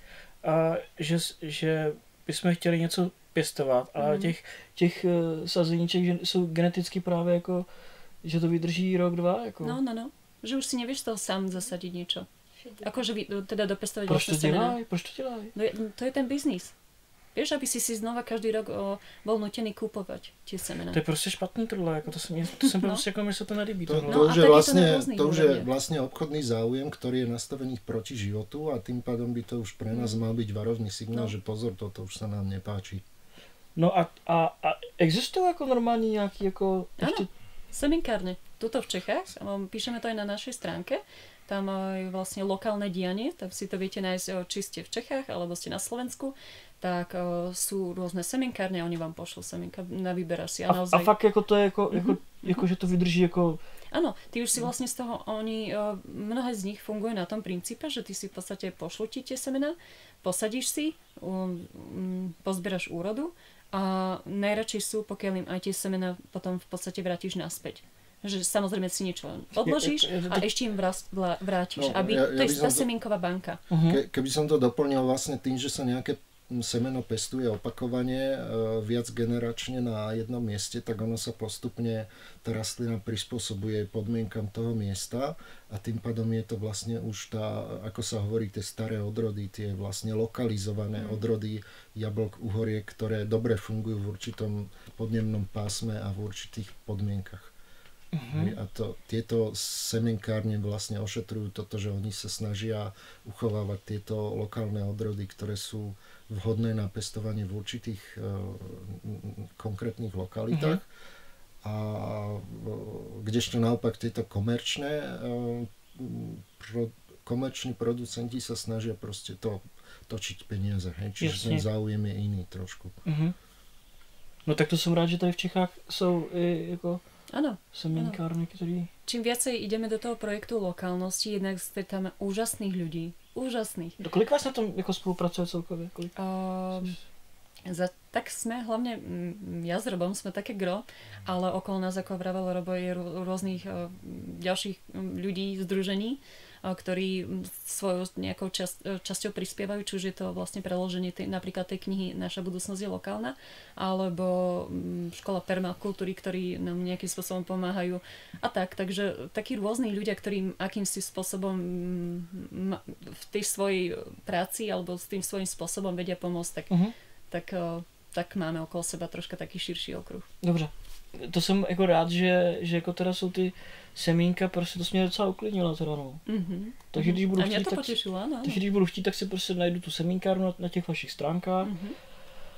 Speaker 2: že bychom chtěli něco pěstovat, ale těch sazeníček že jsou geneticky právě jako, že to vydrží rok, dva. Jako.
Speaker 4: No. Že už si nevíš z toho sám zasadit něco. Akože teda dopestovať
Speaker 2: Proč to dělají?
Speaker 4: No, to je ten biznis. Víš, aby si znova každý rok bol nutený kúpovať tie semená.
Speaker 2: To je prostě špatný tohle, jako to jsem prostě jako mi se to nelíbí.
Speaker 3: To už je vlastně obchodný záujem, ktorý je nastavený proti životu a tým pádom by to už pre nás mal byť varovný signál, že pozor, toto už sa nám nepáči.
Speaker 2: No a existují jako normální nějaký jako...
Speaker 4: Ještě... Semienkárne. Tuto v Čechách, píšeme to aj na našej stránke, tam je vlastne lokálne dianie, tam si to viete nájsť či ste v Čechách, alebo ste na Slovensku, tak sú rôzne semienkárne a oni vám pošlú semienka na výber asi.
Speaker 2: A fakt jako to je jako že to vydrží jako...
Speaker 4: Áno, ty už si vlastne z toho, mnohé z nich fungujú na tom princípe, že ty si v podstate pošlú ti tie semená, posadíš si, pozbieraš úrodu a najradšej sú, pokiaľ im aj tie semená potom v podstate vrátiš naspäť. Že samozrejme si niečo odložíš a ešte im vrátiš, aby to je tá semienková banka.
Speaker 3: Keby som to doplnil vlastne tým, že sa nejaké semeno pestuje opakovane viac generačne na jednom mieste, tak ono sa postupne tá rastlina prispôsobuje podmienkam toho miesta a tým pádom je to vlastne už tá, ako sa hovorí, tie staré odrody, tie vlastne lokalizované odrody jablok, uhoriek, ktoré dobre fungujú v určitom podnebnom pásme a v určitých podmienkach. A tieto semienkárne vlastne ošetrujú toto, že oni sa snažia uchovávať tieto lokálne odrody, ktoré sú vhodné na pestovanie v určitých konkrétnych lokalitách. A kdežto naopak tieto komerční producenti sa snažia proste to točiť peniaze. Čiže ten záujem je iný trošku.
Speaker 2: No tak to som rád, že tady v Čechách sú jako...
Speaker 4: Áno.
Speaker 2: Semienkárne, ktorý...
Speaker 4: Čím viacej ideme do toho projektu lokálnosti, jednak stretáme úžasných ľudí. Úžasných.
Speaker 2: Kolik vás na tom jako spolupracuje celkově?
Speaker 4: Tak sme, hlavne ja s Robom sme také gro, ale okolo nás, ako vravel Robo, je rôznych ďalších ľudí, združení, ktorí svojou nejakou časťou prispievajú, či už je to vlastne preloženie napríklad tej knihy Naša budúcnosť je lokálna, alebo škola permakultúry, ktorí nám nejakým spôsobom pomáhajú a takže takí rôzni ľudia, ktorým akýmsi spôsobom v tej svojej práci alebo s tým svojím spôsobom vedia pomôcť, tak máme okolo seba troška taký širší okruh.
Speaker 2: Dobře. To jsem jako rád, že jako teda jsou ty semínka, prostě to mě docela uklidnilo teda, no. Takže když budu chtít,
Speaker 4: potěšilo, ano.
Speaker 2: Takže když budu chtít, tak si prostě najdu tu semínkárnu na těch vašich stránkách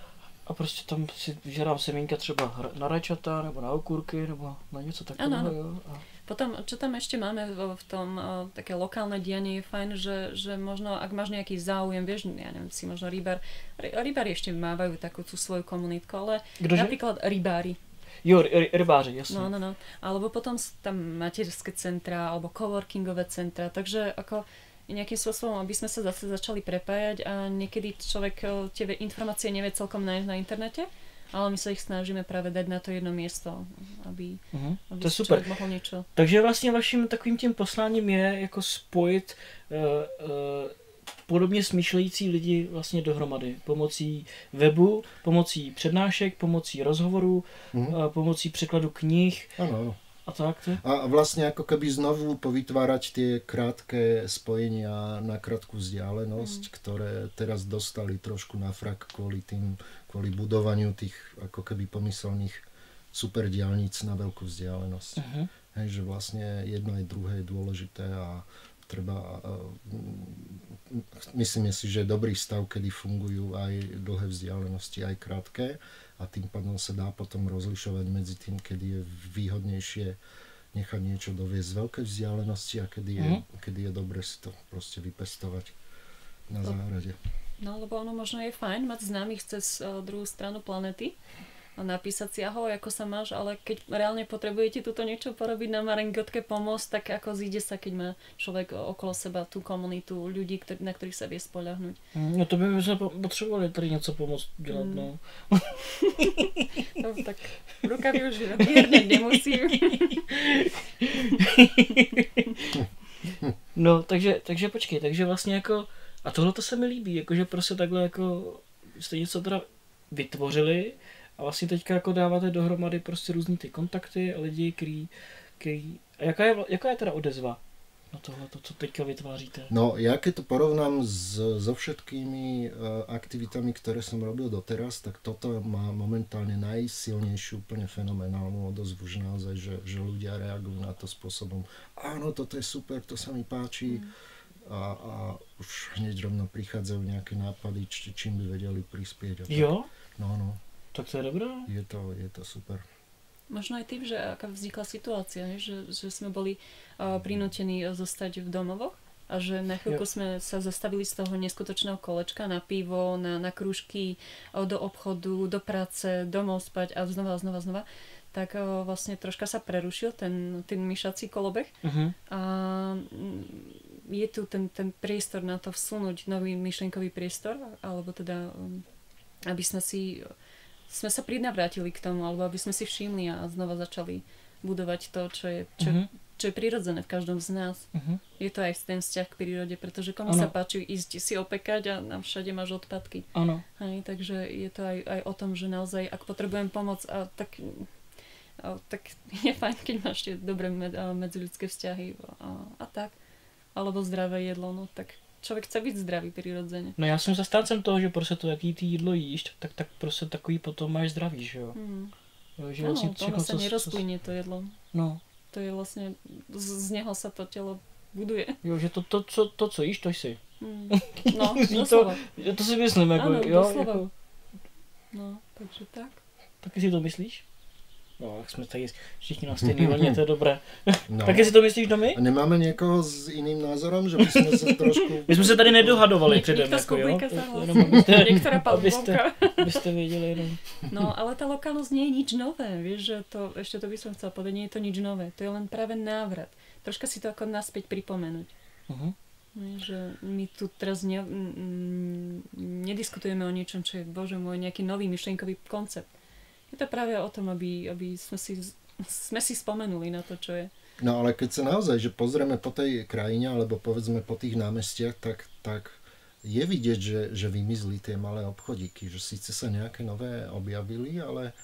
Speaker 2: A prostě tam si vyžerám semínka třeba na rajčata, nebo na okurky, nebo na něco takového.
Speaker 4: Áno. Potom, čo tam ešte máme v tom také lokálne dianie, je fajn, že možno, ak máš nejaký záujem, vieš, ja neviem, si možno rybári ešte mávajú takú tú svoju komunitku, ale
Speaker 2: Kdože?
Speaker 4: napríklad rybári.
Speaker 2: Jo, rybáři, jasně.
Speaker 4: No. Alebo potom sú tam materské centra, alebo coworkingové centra, takže ako nejakým spôsobom, aby sme sa zase začali prepájať a niekedy človek tie informácie nevie celkom nájsť na internete, ale my sa ich snažíme práve dať na to jedno miesto, aby
Speaker 2: To je super.
Speaker 4: človek mohol niečo.
Speaker 2: Takže vlastně vaším takovým tím posláním je jako spojit podobně smýšlející lidi vlastně dohromady. Pomocí webu, pomocí přednášek, pomocí rozhovorů, pomocí překladu knih.
Speaker 3: Áno.
Speaker 2: A tak to?
Speaker 3: A vlastne ako keby znovu povytvárať tie krátke spojenia na krátku vzdialenosť, ktoré teraz dostali trošku na frak kvôli budovaniu tých ako keby pomyselných super diaľnic na veľkú vzdialenosť. Hej, že vlastne jedno aj druhé je dôležité a treba, myslíme si, že je dobrý stav, kedy fungujú aj dlhé vzdialenosti, aj krátke a tým pádom sa dá potom rozlišovať medzi tým, kedy je výhodnejšie nechať niečo doviesť z veľkej vzdialenosti a kedy je dobre si to proste vypestovať na záhrade.
Speaker 4: No, lebo ono možno je fajn mať známych cez druhú stranu planety a napísať si ahoj, ako sa máš, ale keď reálne potrebujete túto niečo porobiť na maringotke pomôcť, tak ako zíde sa, keď má človek okolo seba tú komunitu ľudí, na ktorých sa vie spoľahnúť.
Speaker 2: No to by sme potrebovali tady něco pomoct dělat, no.
Speaker 4: No, tak ruka využíva, mierne nemusím.
Speaker 2: No, takže počkej, takže vlastně jako, a tohle to se mi líbí, jakože prostě takhle jako jste něco teda vytvořili a vlastně teďka jako dáváte dohromady prostě různý ty kontakty a lidi, který a jaká je teda odezva na tohle, co teďka vytváříte?
Speaker 3: No, ja keď to porovnám so všetkými aktivitami, ktoré som robil doteraz, tak toto má momentálne najsilnejšiu, úplne fenomenálnu odozvu, že naozaj, že ľudia reagujú na to spôsobom áno, toto je super, to sa mi páči a už hneď rovno prichádzajú nejaké nápady, čím by vedeli prispieť.
Speaker 2: Jo?
Speaker 3: No.
Speaker 2: Tak to je dobré.
Speaker 3: Je to super.
Speaker 4: Možno aj tým, že aká vznikla situácia, že sme boli prinútení zostať v domovoch a že na chvíľku sme sa zastavili z toho neskutočného kolečka na pivo, na krúžky, do obchodu, do práce, domov spať a znova, tak vlastne troška sa prerušil ten myšací kolobeh a je tu ten priestor na to vsunúť nový myšlienkový priestor, alebo teda aby sme sa pridavrátili k tomu, alebo aby sme si všimli a znova začali budovať to, čo je prirodzené v každom z nás. Je to aj ten vzťah k prírode, pretože komu sa páči ísť si opekať a nám všade máš odpadky.
Speaker 2: Áno.
Speaker 4: Takže je to aj o tom, že naozaj, ak potrebujem pomoc, tak je fajn, keď máš tie dobré medziľudské vzťahy a tak. Alebo zdravé jedlo, no tak člověk chce být zdravý přirozeně.
Speaker 2: No já jsem zastáncem toho, že prostě to, jaký ty jídlo jíš, tak prostě takový potom máš zdraví, že jo? Že
Speaker 4: vlastně ono se nerozplyne to jedlo.
Speaker 2: No.
Speaker 4: To je vlastně, z něho se to tělo buduje.
Speaker 2: Jo, že to co jíš, to jsi.
Speaker 4: No, doslova.
Speaker 2: To si myslím, jako,
Speaker 4: ano,
Speaker 2: jo?
Speaker 4: doslova.
Speaker 2: Jako...
Speaker 4: No, takže tak.
Speaker 2: Taky si to myslíš? No, jak jsme tady všichni na stejný vlně, to je dobré.
Speaker 3: No.
Speaker 2: Taky si to myslíš do my?
Speaker 3: A nemáme někoho s jiným názorem, že bychom se trošku...
Speaker 2: My jsme se tady nedohadovali předem, jako jo?
Speaker 4: Některá palmovka.
Speaker 2: Abyste věděli jenom.
Speaker 4: No, ale ta lokálnost nie je nič nové, vieš, že to, ešte to by som chcela povedať, nie je to nič nové, to je len práve návrat. Troška si to ako naspäť pripomenúť. Že my tu teraz nediskutujeme o niečom, čo je, bože môj, nejaký nový myšlienkový koncept. Je to práve o tom, aby sme si spomenuli na to, čo je.
Speaker 3: No ale keď sa naozaj, že pozrieme po tej krajine, alebo povedzme po tých námestiach, tak je vidieť, že vymizli tie malé obchodíky, že síce sa nejaké nové objavili, ale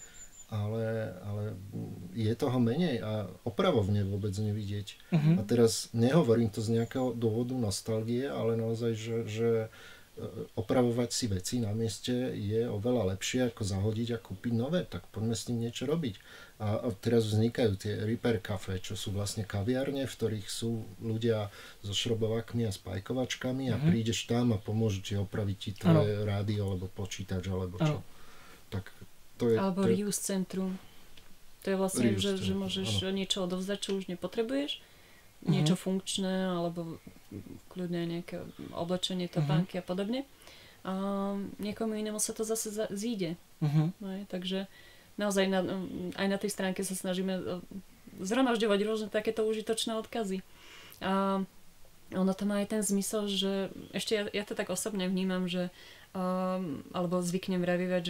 Speaker 3: je toho menej a opravovne vôbec nevidieť. A teraz nehovorím to z nejakého dôvodu nostalgie, ale naozaj, že opravovať si veci na mieste je oveľa lepšie ako zahodiť a kúpiť nové, tak poďme s tým niečo robiť. A teraz vznikajú tie repair café, čo sú vlastne kaviárne, v ktorých sú ľudia so šrobovákmi a spajkovačkami a prídeš tam a pomôžu ti opraviť ti tvoje rádio alebo počítač alebo čo. tak to je...
Speaker 4: Alebo
Speaker 3: to je...
Speaker 4: reuse centrum. To je vlastne,
Speaker 3: Reuse
Speaker 4: že
Speaker 3: centrum,
Speaker 4: môžeš
Speaker 3: áno.
Speaker 4: niečo odovzdať, čo už nepotrebuješ. Niečo funkčné, alebo kľudne nejaké oblečenie, topánky a podobne. A niekomu inému sa to zase zíde. Takže naozaj aj na tej stránke sa snažíme zhromažďovať rôzne takéto užitočné odkazy. A ono to má aj ten zmysel, že ešte ja to tak osobne vnímam, že alebo zvyknem vravívať,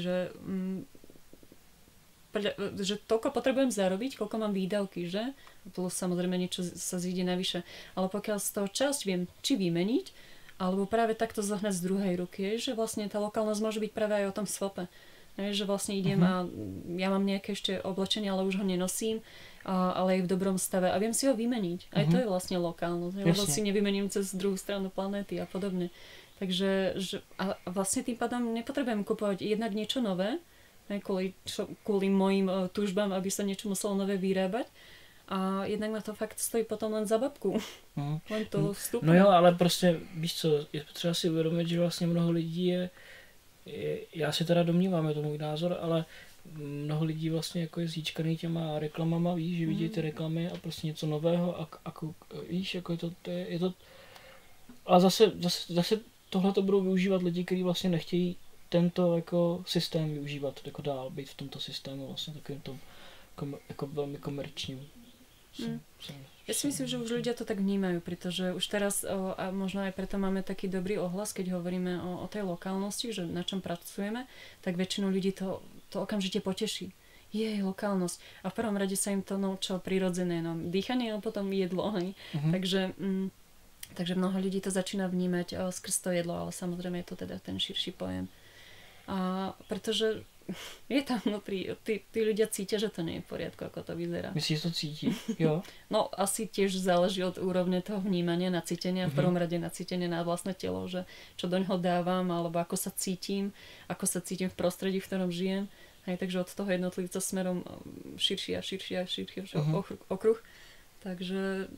Speaker 4: že toľko potrebujem zarobiť, koľko mám výdavky, že? Plus samozrejme niečo sa zíde navyše. Ale pokiaľ z toho časť viem, či vymeniť, alebo práve takto zohnať z druhej ruky, že vlastne tá lokálnosť môže byť práve aj o tom svope. Že vlastne idem a ja mám nejaké ešte oblečenie, ale už ho nenosím, ale je v dobrom stave a viem si ho vymeniť. Aj to je vlastne lokálnosť, lebo si nevymením cez druhú stranu planéty a podobne. Takže a vlastne tým pádom nepotrebujem kupovať jednak niečo nové, kvôli mojim túžbám, aby sa niečo muselo nové vyrábať. A jednak ma to fakt stojí potom len za babku. Len to vstupné.
Speaker 2: No jo, ale prostě, víš co, je potřeba si uvědomit, že vlastně mnoho lidí je, já si teda domnívám, je to můj názor, ale mnoho lidí vlastně jako je zíčkaný těma reklamama, víš, že vidí ty reklamy a prostě něco nového a víš, jako je to ale zase tohle to budou využívat lidi, kteří vlastně nechtějí tento jako systém využívat jako dál, být v tomto systému vlastně takovým tom jako velmi komerčním.
Speaker 4: Ja si myslím, že už ľudia to tak vnímajú, pretože už teraz, a možno aj preto máme taký dobrý ohlas, keď hovoríme o tej lokálnosti, že na čom pracujeme, tak väčšinu ľudí to okamžite poteší. Jej, lokálnosť. A v prvom rade sa im to čo prirodzené, dýchanie a potom jedlo. Takže mnoho ľudí to začína vnímať skrz to jedlo, ale samozrejme je to teda ten širší pojem. A pretože je tam vnútri, tí ľudia cítia, že to nie je v poriadku, ako to vyzerá.
Speaker 2: Myslíš, že to cíti? Jo?
Speaker 4: No asi tiež záleží od úrovne toho vnímania, nacítenia, v prvom rade nacítenie na vlastné telo, že čo doňho dávam, alebo ako sa cítim v prostredí, v ktorom žijem. Takže od toho jednotlivca smerom širší a širší okruh. Takže...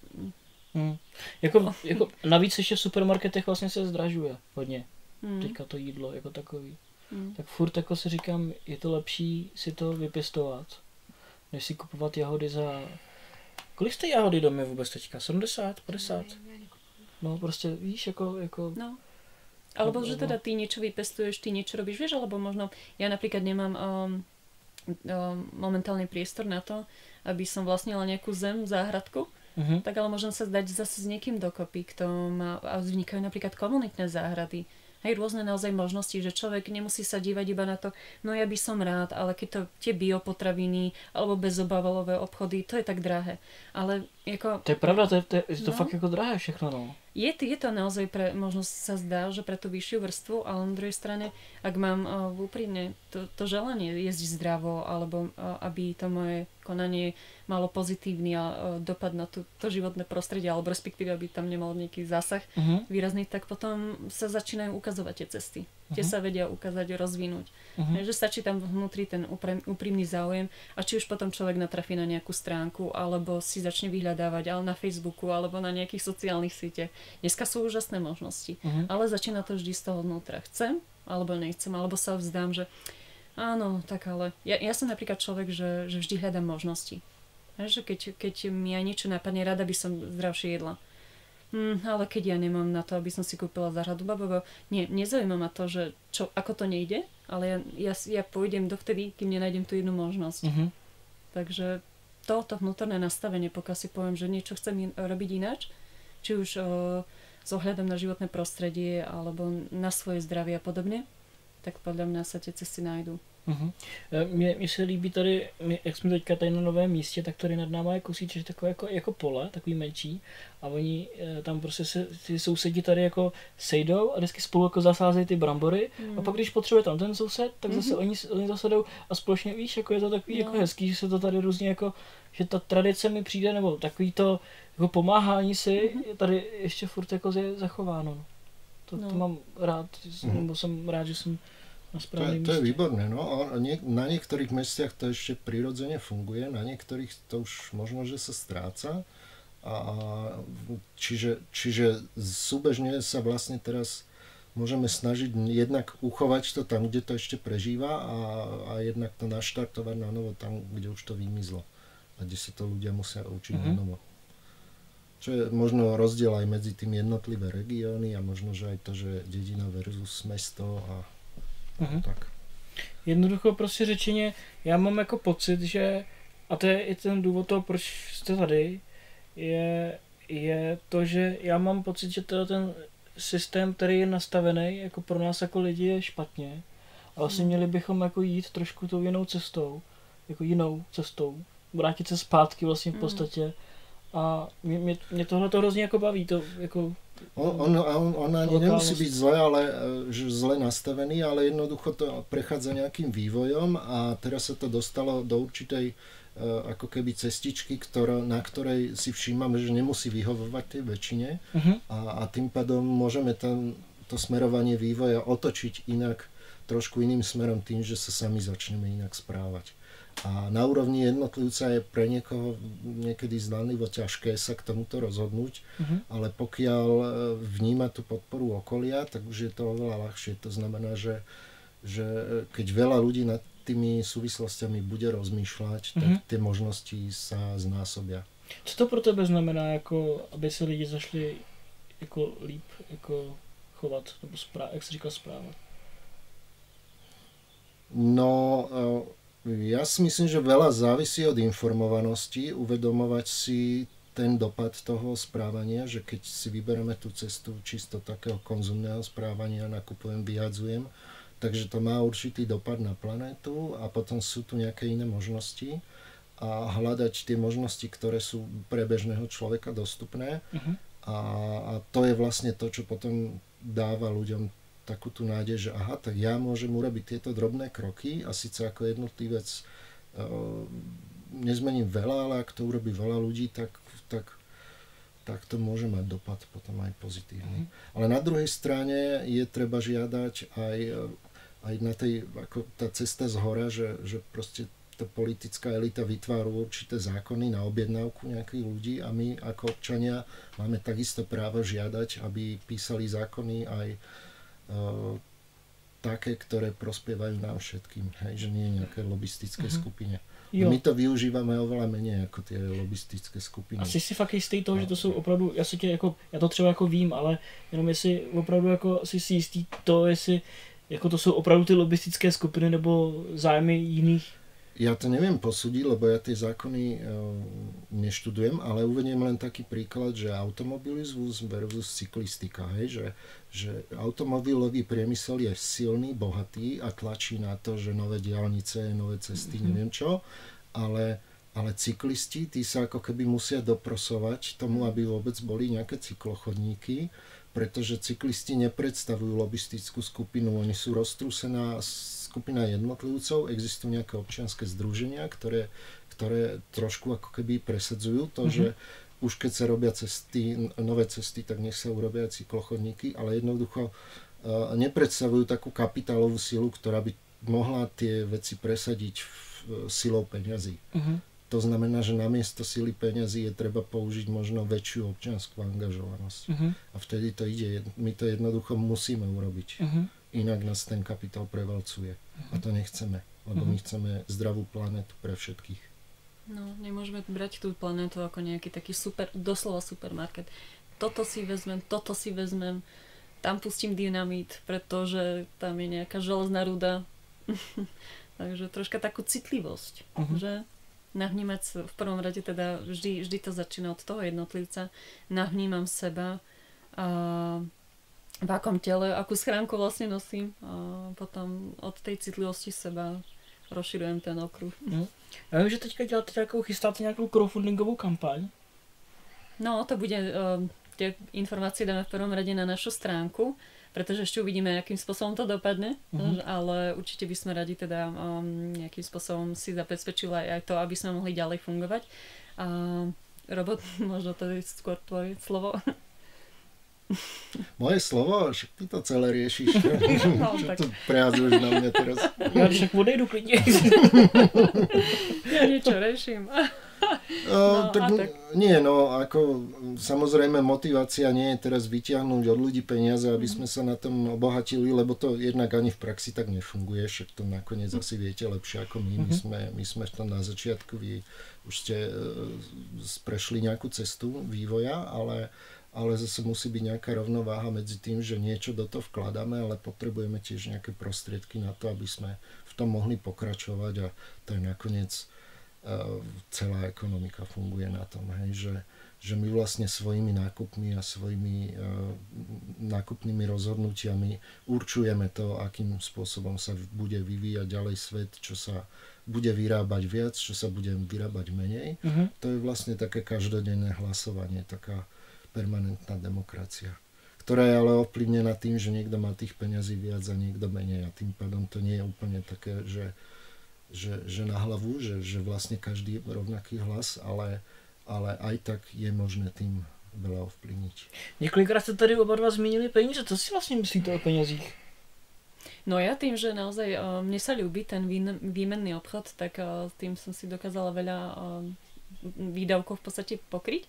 Speaker 2: Jako navíc ještě v supermarketech vlastně se zdražuje hodně. Teďka to jídlo jako takový. Tak furt jako si říkám, je to lepší si to vypěstovat, než si kupovat jahody za... Kolik stojí jahody domy vůbec teďka? 70? 50? No prostě víš, jako...
Speaker 4: No. Alebo že teda ty niečo vypestuješ, ty niečo robíš, vieš, alebo možno ja napríklad nemám momentálny priestor na to, aby som vlastnila nejakú zem, záhradku, tak ale môžem sa zdať zase s niekým dokopy, kto má, a vznikajú napríklad komunitné záhrady. Hej, rôzne naozaj možnosti, že človek nemusí sa dívať iba na to, no ja by som rád, ale keď to tie biopotraviny alebo bezobalové obchody, to je tak drahé. Ale ako...
Speaker 2: To je pravda, je to fakt jako drahé všechno, no.
Speaker 4: Je to naozaj možno sa zdá, že pre tú vyššiu vrstvu, ale na druhej strane, ak mám úprimne to želanie jesť zdravo, alebo aby to moje konanie malo pozitívny dopad na to životné prostredie, alebo respektíve, aby tam nemal nejaký zásah výrazný, tak potom sa začínajú ukazovať tie cesty. Tie sa vedia ukázať, rozvinúť. Že stačí tam vnútri ten úprimný záujem a či už potom človek natrafí na nejakú stránku, alebo si začne vyhľadávať, ale na Facebooku, alebo na nejakých sociálnych sieťach. Dneska sú úžasné možnosti, ale začína to vždy z toho vnútra. Chcem, alebo nechcem, alebo sa vzdám, že áno, tak ale... Ja som napríklad človek, že vždy hľadám možnosti. Že keď mi aj niečo napadne, rada by som zdravšie jedla. Ale keď ja nemám na to, aby som si kúpila záhradu babového, nezaujíma ma to, že ako to nejde, ale ja pôjdem dovtedy, kým nenájdem tú jednu možnosť. Takže to vnútorné nastavenie, pokiaľ si poviem, že niečo chcem robiť ináč, či už s ohľadom na životné prostredie alebo na svoje zdravie a podobne, tak podľa mňa sa tie cesty nájdú.
Speaker 2: Mně se líbí tady, jak jsme teďka tady na novém místě, tak tady nad náma je kusíček takové jako pole, takový menší a oni tam prostě ty sousedi tady jako sejdou a vždycky spolu jako zasázejí ty brambory a pak když potřebuje tam ten soused, tak zase oni zasedou a společně víš, jako je to takový jako hezký, že se to tady různě jako, že ta tradice mi přijde, nebo takový to jako pomáhání si je tady ještě furt jako zachováno. To mám rád, nebo jsem rád, že jsem
Speaker 3: to je výborné, no a na niektorých mestiach to ešte prirodzene funguje, na niektorých to už možno, že sa stráca a čiže súbežne sa vlastne teraz môžeme snažiť jednak uchovať to tam, kde to ešte prežíva a jednak to naštartovať na novo tam, kde už to vymizlo a kde sa to ľudia musia učiť na novo. Čo je možno rozdiel aj medzi tým jednotlivé regióny a možno, že aj to, že dedina versus mesto a tak.
Speaker 2: Jednoducho prostě řečeně, já mám jako pocit, že, a to je i ten důvod toho, proč jste tady, je to, že já mám pocit, že ten systém, který je nastavený jako pro nás jako lidi, je špatně. A vlastně měli bychom jako jít trošku tou jinou cestou, vrátit se zpátky vlastně v podstatě. A mě tohle to hrozně jako baví, to jako...
Speaker 3: On ani nemusí byť zle nastavený, ale jednoducho to prechádza nejakým vývojom a teraz sa to dostalo do určitej ako keby cestičky, na ktorej si všímame, že nemusí vyhovovať tej väčšine a tým pádom môžeme to smerovanie vývoja otočiť inak, trošku iným smerom tým, že sa sami začneme inak správať. A na úrovni jednotlivca je pre niekoho niekedy zdanlivo ťažké sa k tomuto rozhodnúť, ale pokiaľ vníma tú podporu okolia, tak už je to oveľa ľahšie. To znamená, že keď veľa ľudí nad tými súvislostiami bude rozmýšľať, tak tie možnosti sa znásobia.
Speaker 2: Co to pro tebe znamená, jako, aby se lidi zašli jako líp jako chovat, nebo jak se říká správat?
Speaker 3: No... Ja si myslím, že veľa závisí od informovanosti, uvedomovať si ten dopad toho správania, že keď si vybereme tú cestu čisto takého konzumného správania, nakupujem, vyhadzujem, takže to má určitý dopad na planétu a potom sú tu nejaké iné možnosti a hľadať tie možnosti, ktoré sú pre bežného človeka dostupné a to je vlastne to, čo potom dáva ľuďom takú tú nádej, že aha, tak ja môžem urobiť tieto drobné kroky a síce ako jednotlivec nezmením veľa, ale ak to urobí veľa ľudí, tak to môže mať dopad potom aj pozitívny. Ale na druhej strane je treba žiadať aj na tej, ako tá cesta z hora, že proste tá politická elita vytvára určité zákony na objednávku nejakých ľudí a my ako občania máme takisto právo žiadať, aby písali zákony aj také, ktoré prospievajú nám všetkým, hej, že nie nejaké lobistické skupine. My to využívame oveľa menej ako tie lobistické skupiny.
Speaker 2: Asi si fakt jistý toho, že to jsou opravdu, já to třeba jako vím, ale jenom jestli opravdu jako si jistý to, jestli jako to jsou opravdu ty lobistické skupiny nebo zájmy jiných.
Speaker 3: Ja to neviem posúdiť, lebo ja tie zákony neštudujem, ale uvediem len taký príklad, že automobilizmus versus cyklistika, hej, že automobilový priemysel je silný, bohatý a tlačí na to, že nové diaľnice, nové cesty, neviem čo, ale cyklisti, tí sa ako keby musia doprosovať tomu, aby vôbec boli nejaké cyklochodníky, pretože cyklisti nepredstavujú lobistickú skupinu, oni sú roztrúsená skupina jednotlivcov, existujú nejaké občianske združenia, ktoré trošku ako keby presadzujú to, že už keď sa robia cesty, nové cesty, tak nech sa urobia cyklochodníky, ale jednoducho nepredstavujú takú kapitálovú silu, ktorá by mohla tie veci presadiť silou peňazí. To znamená, že namiesto sily peňazí je treba použiť možno väčšiu občiansku angažovanosť. A vtedy to ide. My to jednoducho musíme urobiť. Inak nás ten kapitál prevalcuje. A to nechceme, lebo my chceme zdravú planetu pre všetkých.
Speaker 4: No, nemôžeme brať tú planetu ako nejaký taký doslova supermarket. Toto si vezmem, tam pustím dynamit, pretože tam je nejaká železná ruda. Takže troška takú citlivosť, že navnímať v prvom rade teda vždy to začína od toho jednotlivca. Navnímam seba a v akom tele, akú schránku vlastne nosím a potom od tej citlivosti seba rozširujem ten okruh.
Speaker 2: Já vím, že teďka chystáte nějakou crowdfundingovou kampaň.
Speaker 4: No, to bude, tie informácie dáme v prvom rade na našu stránku, pretože ešte uvidíme, akým spôsobom to dopadne, ale určite by sme radi teda nejakým spôsobom si zabezpečili aj to, aby sme mohli ďalej fungovať. A Robot, možno to je skôr tvoje slovo.
Speaker 3: Moje slovo? Však ty to celé riešiš. No, čo to prehádzuješ na mňa teraz?
Speaker 2: Ja však odejdu klidne.
Speaker 4: Ja niečo riešim.
Speaker 3: Samozrejme motivácia nie je teraz vyťahnuť od ľudí peniaze, aby sme sa na tom obohatili, lebo to jednak ani v praxi tak nefunguje, však to nakoniec asi viete lepšie ako my. My sme v tom na začiatku, vy už ste prešli nejakú cestu vývoja, ale zase musí byť nejaká rovnováha medzi tým, že niečo do toho vkladáme, ale potrebujeme tiež nejaké prostriedky na to, aby sme v tom mohli pokračovať a to je nakoniec celá ekonomika funguje na tom, hej, že my vlastne svojimi nákupmi a svojimi nákupnými rozhodnutiami určujeme to, akým spôsobom sa bude vyvíjať ďalej svet, čo sa bude vyrábať viac, čo sa bude vyrábať menej. To je vlastne také každodenné hlasovanie, taká permanentná demokracia, ktorá je ale ovplyvnená tým, že niekto má tých peňazí viac a niekto menej a tým pádom to nie je úplne také, že na hlavu, že vlastne každý rovnaký hlas, ale aj tak je možné tým veľa ovplyvniť.
Speaker 2: Několikrát jste tady oba dva zmínili peníze, co si vlastně myslíte o penězích?
Speaker 4: No ja tým, že naozaj mne sa ľúbi ten výmenný obchod, tak tým som si dokázala veľa výdavkov v podstate pokryť.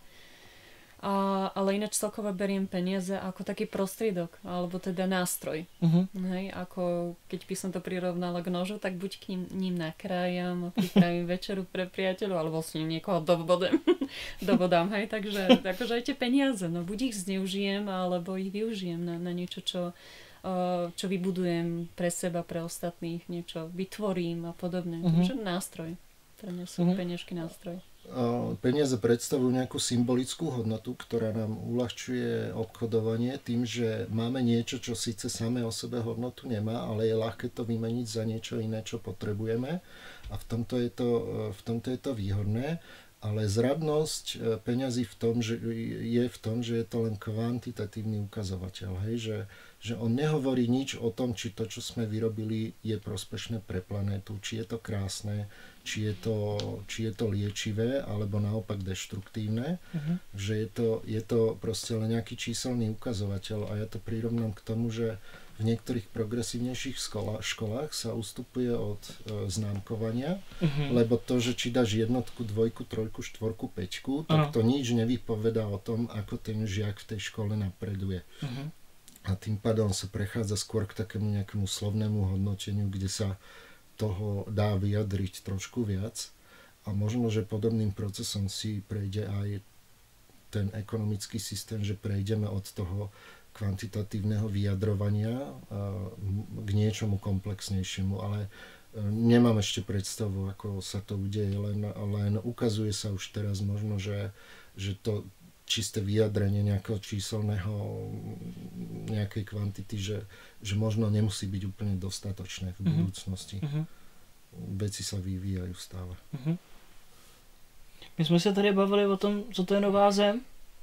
Speaker 4: Ale ináč celkovo beriem peniaze ako taký prostriedok, alebo teda nástroj. Hej, ako keď by som to prirovnala k nožu, tak buď k ním nakrájam a pripravím večeru pre priateľov, alebo s ním niekoho dobodám, hej, takže akože aj tie peniaze, no buď ich zneužijem, alebo ich využijem na niečo, čo vybudujem pre seba, pre ostatných, niečo vytvorím a podobne. Takže nástroj. Pre mňa sú peniažky nástroj.
Speaker 3: Peniaze predstavujú nejakú symbolickú hodnotu, ktorá nám uľahčuje obchodovanie tým, že máme niečo, čo síce samé o sebe hodnotu nemá, ale je ľahké to vymeniť za niečo iné, čo potrebujeme a v tomto je to výhodné, ale zradnosť peňazí je v tom, že je to len kvantitatívny ukazovateľ, hej? Že on nehovorí nič o tom, či to, čo sme vyrobili, je prospešné pre planétu, či je to krásne, či je to liečivé, alebo naopak deštruktívne, že je to proste len nejaký číselný ukazovateľ a ja to prirovnám k tomu, že v niektorých progresívnejších školách sa ustupuje od známkovania, lebo to, že či dáš jednotku, dvojku, trojku, štvorku, päťku, tak to nič nevypovedá o tom, ako ten žiak v tej škole napreduje. A tým pádom sa prechádza skôr k takému nejakému slovnému hodnoteniu, kde sa toho dá vyjadriť trošku viac a možno, že podobným procesom si prejde aj ten ekonomický systém, že prejdeme od toho kvantitatívneho vyjadrovania k niečomu komplexnejšiemu, ale nemám ešte predstavu, ako sa to udeje, len ukazuje sa už teraz možno, že to čisté vyjadrenie nejakého číselného, nejakej kvantity, že možno nemusí byť úplne dostatočné v budúcnosti. Veci sa vyvíjajú stále.
Speaker 2: My jsme se tady bavili o tom, co to je nová zem.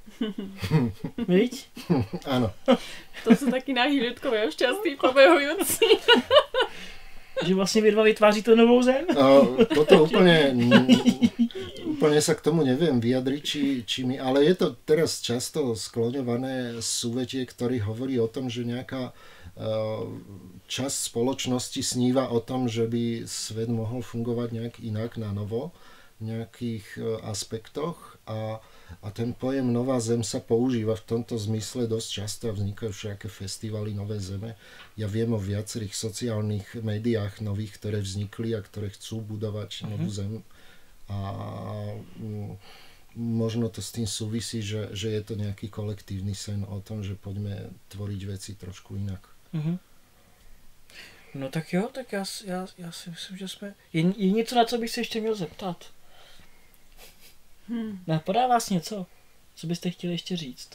Speaker 2: Víš?
Speaker 3: Áno.
Speaker 4: To sú takí nahý ľudkovia šťastní pobehujúci.
Speaker 2: Že vlastne vy dva vytváříte novou zem?
Speaker 3: Toto úplne sa k tomu neviem vyjadriť, či my, ale je to teraz často skloňované súvetie, ktorý hovorí o tom, že nejaká časť spoločnosti sníva o tom, že by svet mohol fungovať nejak inak na novo v nejakých aspektoch a ten pojem Nová zem sa používa v tomto zmysle dosť často a vznikajú všaké festivaly Nové zeme. Ja viem o viacerých sociálnych médiách nových, ktoré vznikli a ktoré chcú budovať novú zem a možno to s tým súvisí, že je to nejaký kolektívny sen o tom, že poďme tvoriť veci trošku inak.
Speaker 2: No tak jo, tak já si myslím, že jsme... Je něco, na co bych se ještě měl zeptat? Napadá vás něco? Co byste chtěli ještě říct?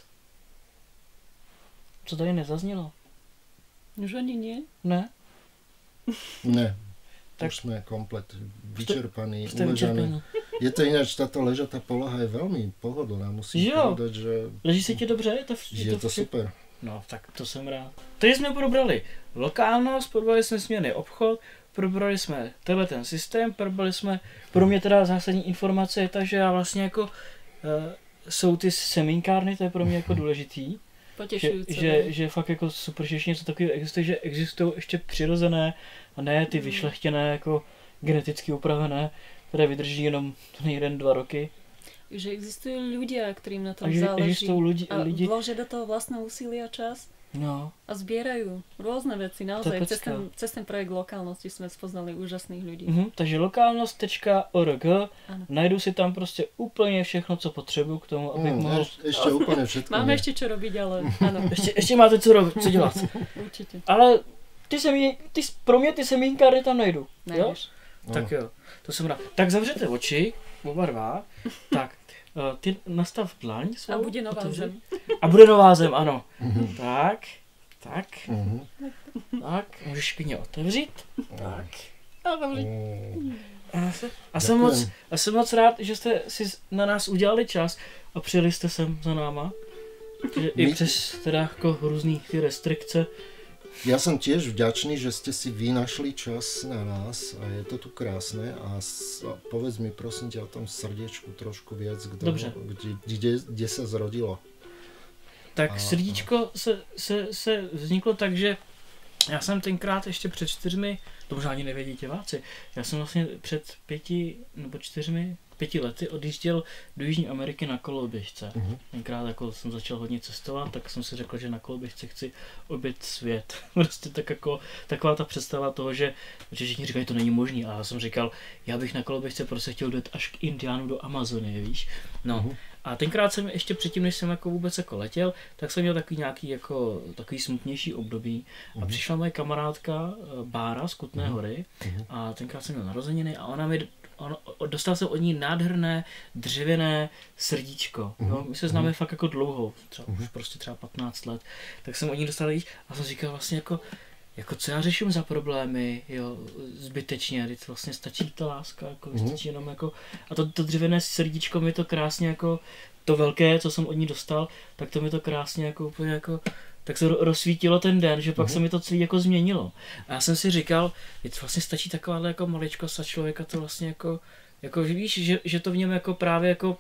Speaker 2: Co tady nezaznělo?
Speaker 4: Už ani nie?
Speaker 2: Ne?
Speaker 3: Ne. Tak už sme komplet vyčerpaní, uležaní. Je to ináč, táto ležatá poloha je veľmi pohodlná, musím povedať, že...
Speaker 2: Leží se ti dobře?
Speaker 3: Je to super.
Speaker 2: No, tak to jsem rád. Tady jsme probrali lokálnost, probrali jsme směrný obchod, probrali jsme ten systém, probrali jsme, pro mě teda zásadní informace je ta, že já vlastně jako jsou ty semínkárny, to je pro mě jako důležitý.
Speaker 4: Potěšující.
Speaker 2: Že fakt jako super, že ještě něco takového existuje, že existují ještě přirozené a ne ty vyšlechtěné, jako geneticky upravené, které vydrží jenom 1-2 roky.
Speaker 4: že existujú ľudia, ktorým na tom
Speaker 2: že
Speaker 4: záleží.
Speaker 2: Lidi.
Speaker 4: Vložia do toho vlastné úsilie a čas.
Speaker 2: No.
Speaker 4: A zbierajú rôzne veci, naozaj. Cez ten projekt lokálnosti sme spoznali úžasných ľudí.
Speaker 2: Takže lokálnost.org, najdu si tam prostě úplně všechno, co potřebuju k tomu, abych mohl...
Speaker 3: Ještě úplně všetko.
Speaker 4: Máme ještě čo robiť, ale áno.
Speaker 2: Ještě máte co dělat.
Speaker 4: Určitě.
Speaker 2: Ale pro mě ty semínkáry tam najdu.
Speaker 4: Najdeš.
Speaker 2: Jo? Tak jo, to jsem rád. Tak zavřete oči, oba dva. Tak, ty nastav dlaň svou.
Speaker 4: A bude nová zem.
Speaker 2: A bude nová zem, ano. Tak. Tak, můžeš klidně otevřít. Tak. A zavřít. A jsem moc rád, že jste si na nás udělali čas a přijeli jste sem za náma. I přes teda jako různý ty restrikce.
Speaker 3: Ja som tiež vďačný, že ste si vy našli čas na nás a je to tu krásne a povedz mi prosím ťa o tom srdiečku trošku viac, kde sa zrodilo.
Speaker 2: Tak srdíčko se vzniklo tak, že já jsem tenkrát ještě před 4, to možná ani nevědí diváci, já jsem vlastně před 5 lety odjížděl do Jižní Ameriky na koloběžce. Tenkrát jako jsem začal hodně cestovat, tak jsem si řekl, že na koloběžce chci objet svět. Prostě tak jako taková ta představa toho, že všichni říkají, to není možný, a já jsem říkal, já bych na koloběžce prostě chtěl jít až k Indiánům do Amazonie, víš. No. A tenkrát jsem ještě předtím, než jsem jako vůbec jako letěl, tak jsem měl takový smutnější období a přišla moje kamarádka Bára z Kutné Hory a tenkrát jsem měl narozeniny a dostal jsem od ní nádherné dřevěné srdíčko. Jo? My se známe fakt jako dlouho, třeba 15 let, tak jsem od ní dostal a jsem říkal vlastně jako co já řeším za problémy, jo, zbytečně, teď vlastně stačí ta láska, jako stačí jenom jako, a to dřevěné srdíčko mi to krásně jako, to velké, co jsem od ní dostal, tak to mi to krásně jako úplně jako, tak se rozsvítilo ten den, že pak se mi to celé jako změnilo. A já jsem si říkal, že to vlastně stačí takováhle jako maličkost a člověka to vlastně jako že víš, že to v něm jako právě jako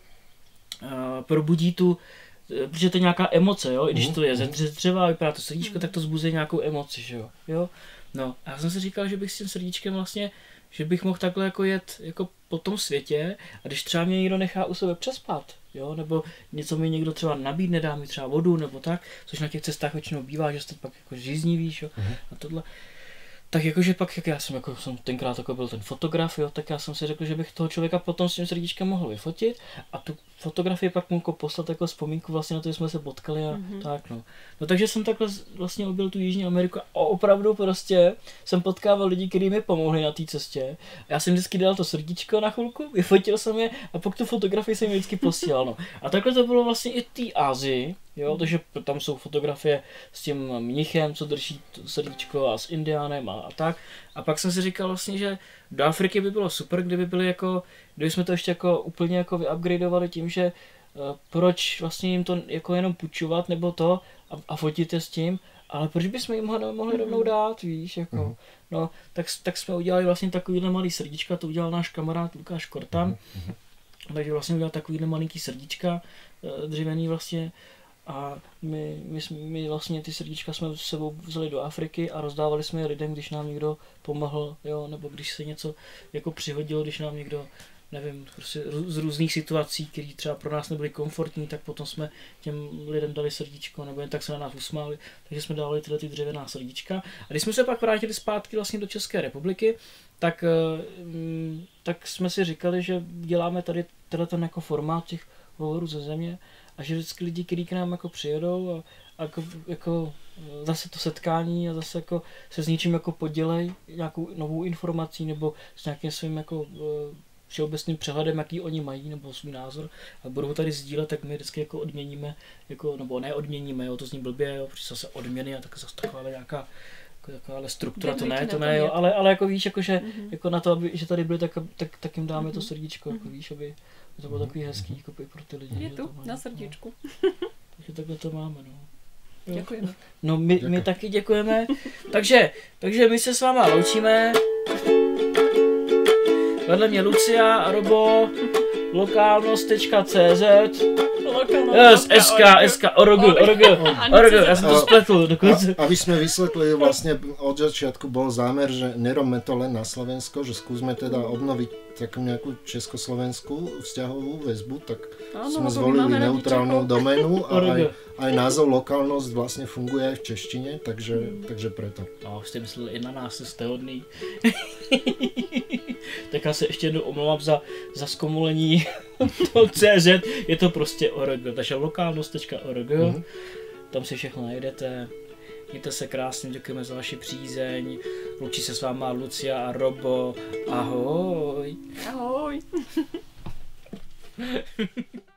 Speaker 2: probudí tu, protože to je nějaká emoce, jo, i když to je ze dřeva a vypadá to srdíčko, tak to zbuzuje nějakou emoci, že jo. No, a já jsem si říkal, že bych s tím srdíčkem vlastně, že bych mohl takhle jako jet jako po tom světě a když třeba mě někdo nechá u sebe přespat, jo, nebo něco mi někdo třeba nabídne, dá mi třeba vodu nebo tak, což na těch cestách většinou bývá, že jste pak jako žízní, víš, jo, a tohle. Tak jakože pak, jak já jsem tenkrát jako byl ten fotograf, jo, tak já jsem si řekl, že bych toho člověka potom s tím srdíčkem mohl vyfotit a tu fotografii pak mohl poslat jako vzpomínku vlastně na to, že jsme se potkali a tak no. No takže jsem takhle vlastně objel tu Jižní Ameriku a opravdu prostě jsem potkával lidi, kteří mi pomohli na té cestě. Já jsem vždycky dal to srdíčko na chvilku, vyfotil jsem je a pak tu fotografii jsem vždycky posílal, no. A takhle to bylo vlastně i v té Asii. Jo, takže tam jsou fotografie s tím mnichem, co drží srdíčko a s indiánem a tak. A pak jsem si říkal vlastně, že do Afriky by bylo super, kdyby jsme to ještě jako úplně jako vyupgradeovali tím, že proč vlastně jim to jako jenom půjčovat nebo to a fotit je s tím, ale proč bychom jim ho nemohli rovnou dát, víš, jako. No, tak jsme udělali vlastně takovýhle malý srdíčka, to udělal náš kamarád Lukáš Kortan, takže vlastně udělal takovýhle malinký srdíčka, dřevěný vlastně. A my vlastně ty srdíčka jsme s sebou vzali do Afriky a rozdávali jsme je lidem, když nám někdo pomohl, jo, nebo když se něco jako přihodilo, když nám někdo, nevím, prostě z různých situací, které třeba pro nás nebyly komfortní, tak potom jsme těm lidem dali srdíčko, nebo jen tak se na nás usmáli, takže jsme dávali tyhle ty dřevěná srdíčka. A když jsme se pak vrátili zpátky vlastně do České republiky, tak jsme si říkali, že děláme tady ten jako formát těch hovorů ze země, a že vždycky lidi, kteří k nám jako přijedou a jako zase to setkání a zase jako se s něčím jako podělej nějakou novou informací nebo s nějakým svým jako všeobecným přehledem, jaký oni mají nebo svůj názor a budou tady sdílet, tak my vždycky jako odměníme, jako, nebo neodměníme, jo, to zní blbě, jo, protože zase odměny a tak zase taková nějaká taková struktura, to ne, jo, ale jako víš, jako, že, jako na to, že tady byli, tak jim dáme to srdíčko, jako víš, aby to bylo takový hezký jako pro ty lidi.
Speaker 4: Je tu, na srdíčku.
Speaker 2: No. Takže takhle to máme, no. Jo.
Speaker 4: Děkujeme.
Speaker 2: No my taky děkujeme. Takže my se s váma loučíme. Vedle mě Lucia a Robo, lokálnost.cz. Yes, SK, Orogo, ja som to spletol dokonca.
Speaker 3: Aby sme vysvetlili, vlastne od začiatku bol zámer, že nerobme to len na Slovensko, že skúsme teda obnoviť takú nejakú československú vzťahovú väzbu, tak sme zvolili neutrálnu doménu a aj názov lokálnosť vlastne funguje aj v češtine, takže preto.
Speaker 2: No, jste mysleli i na nás, jste hodný. Tak já se ještě jednou omlouvám za zkomolení toho CZ, je to prostě org, takže lokálnost.org, tam si všechno najdete. Mějte se krásně, děkujeme za vaši přízeň, loučí se s váma Lucia a Robo, ahoj.
Speaker 1: Ahoj.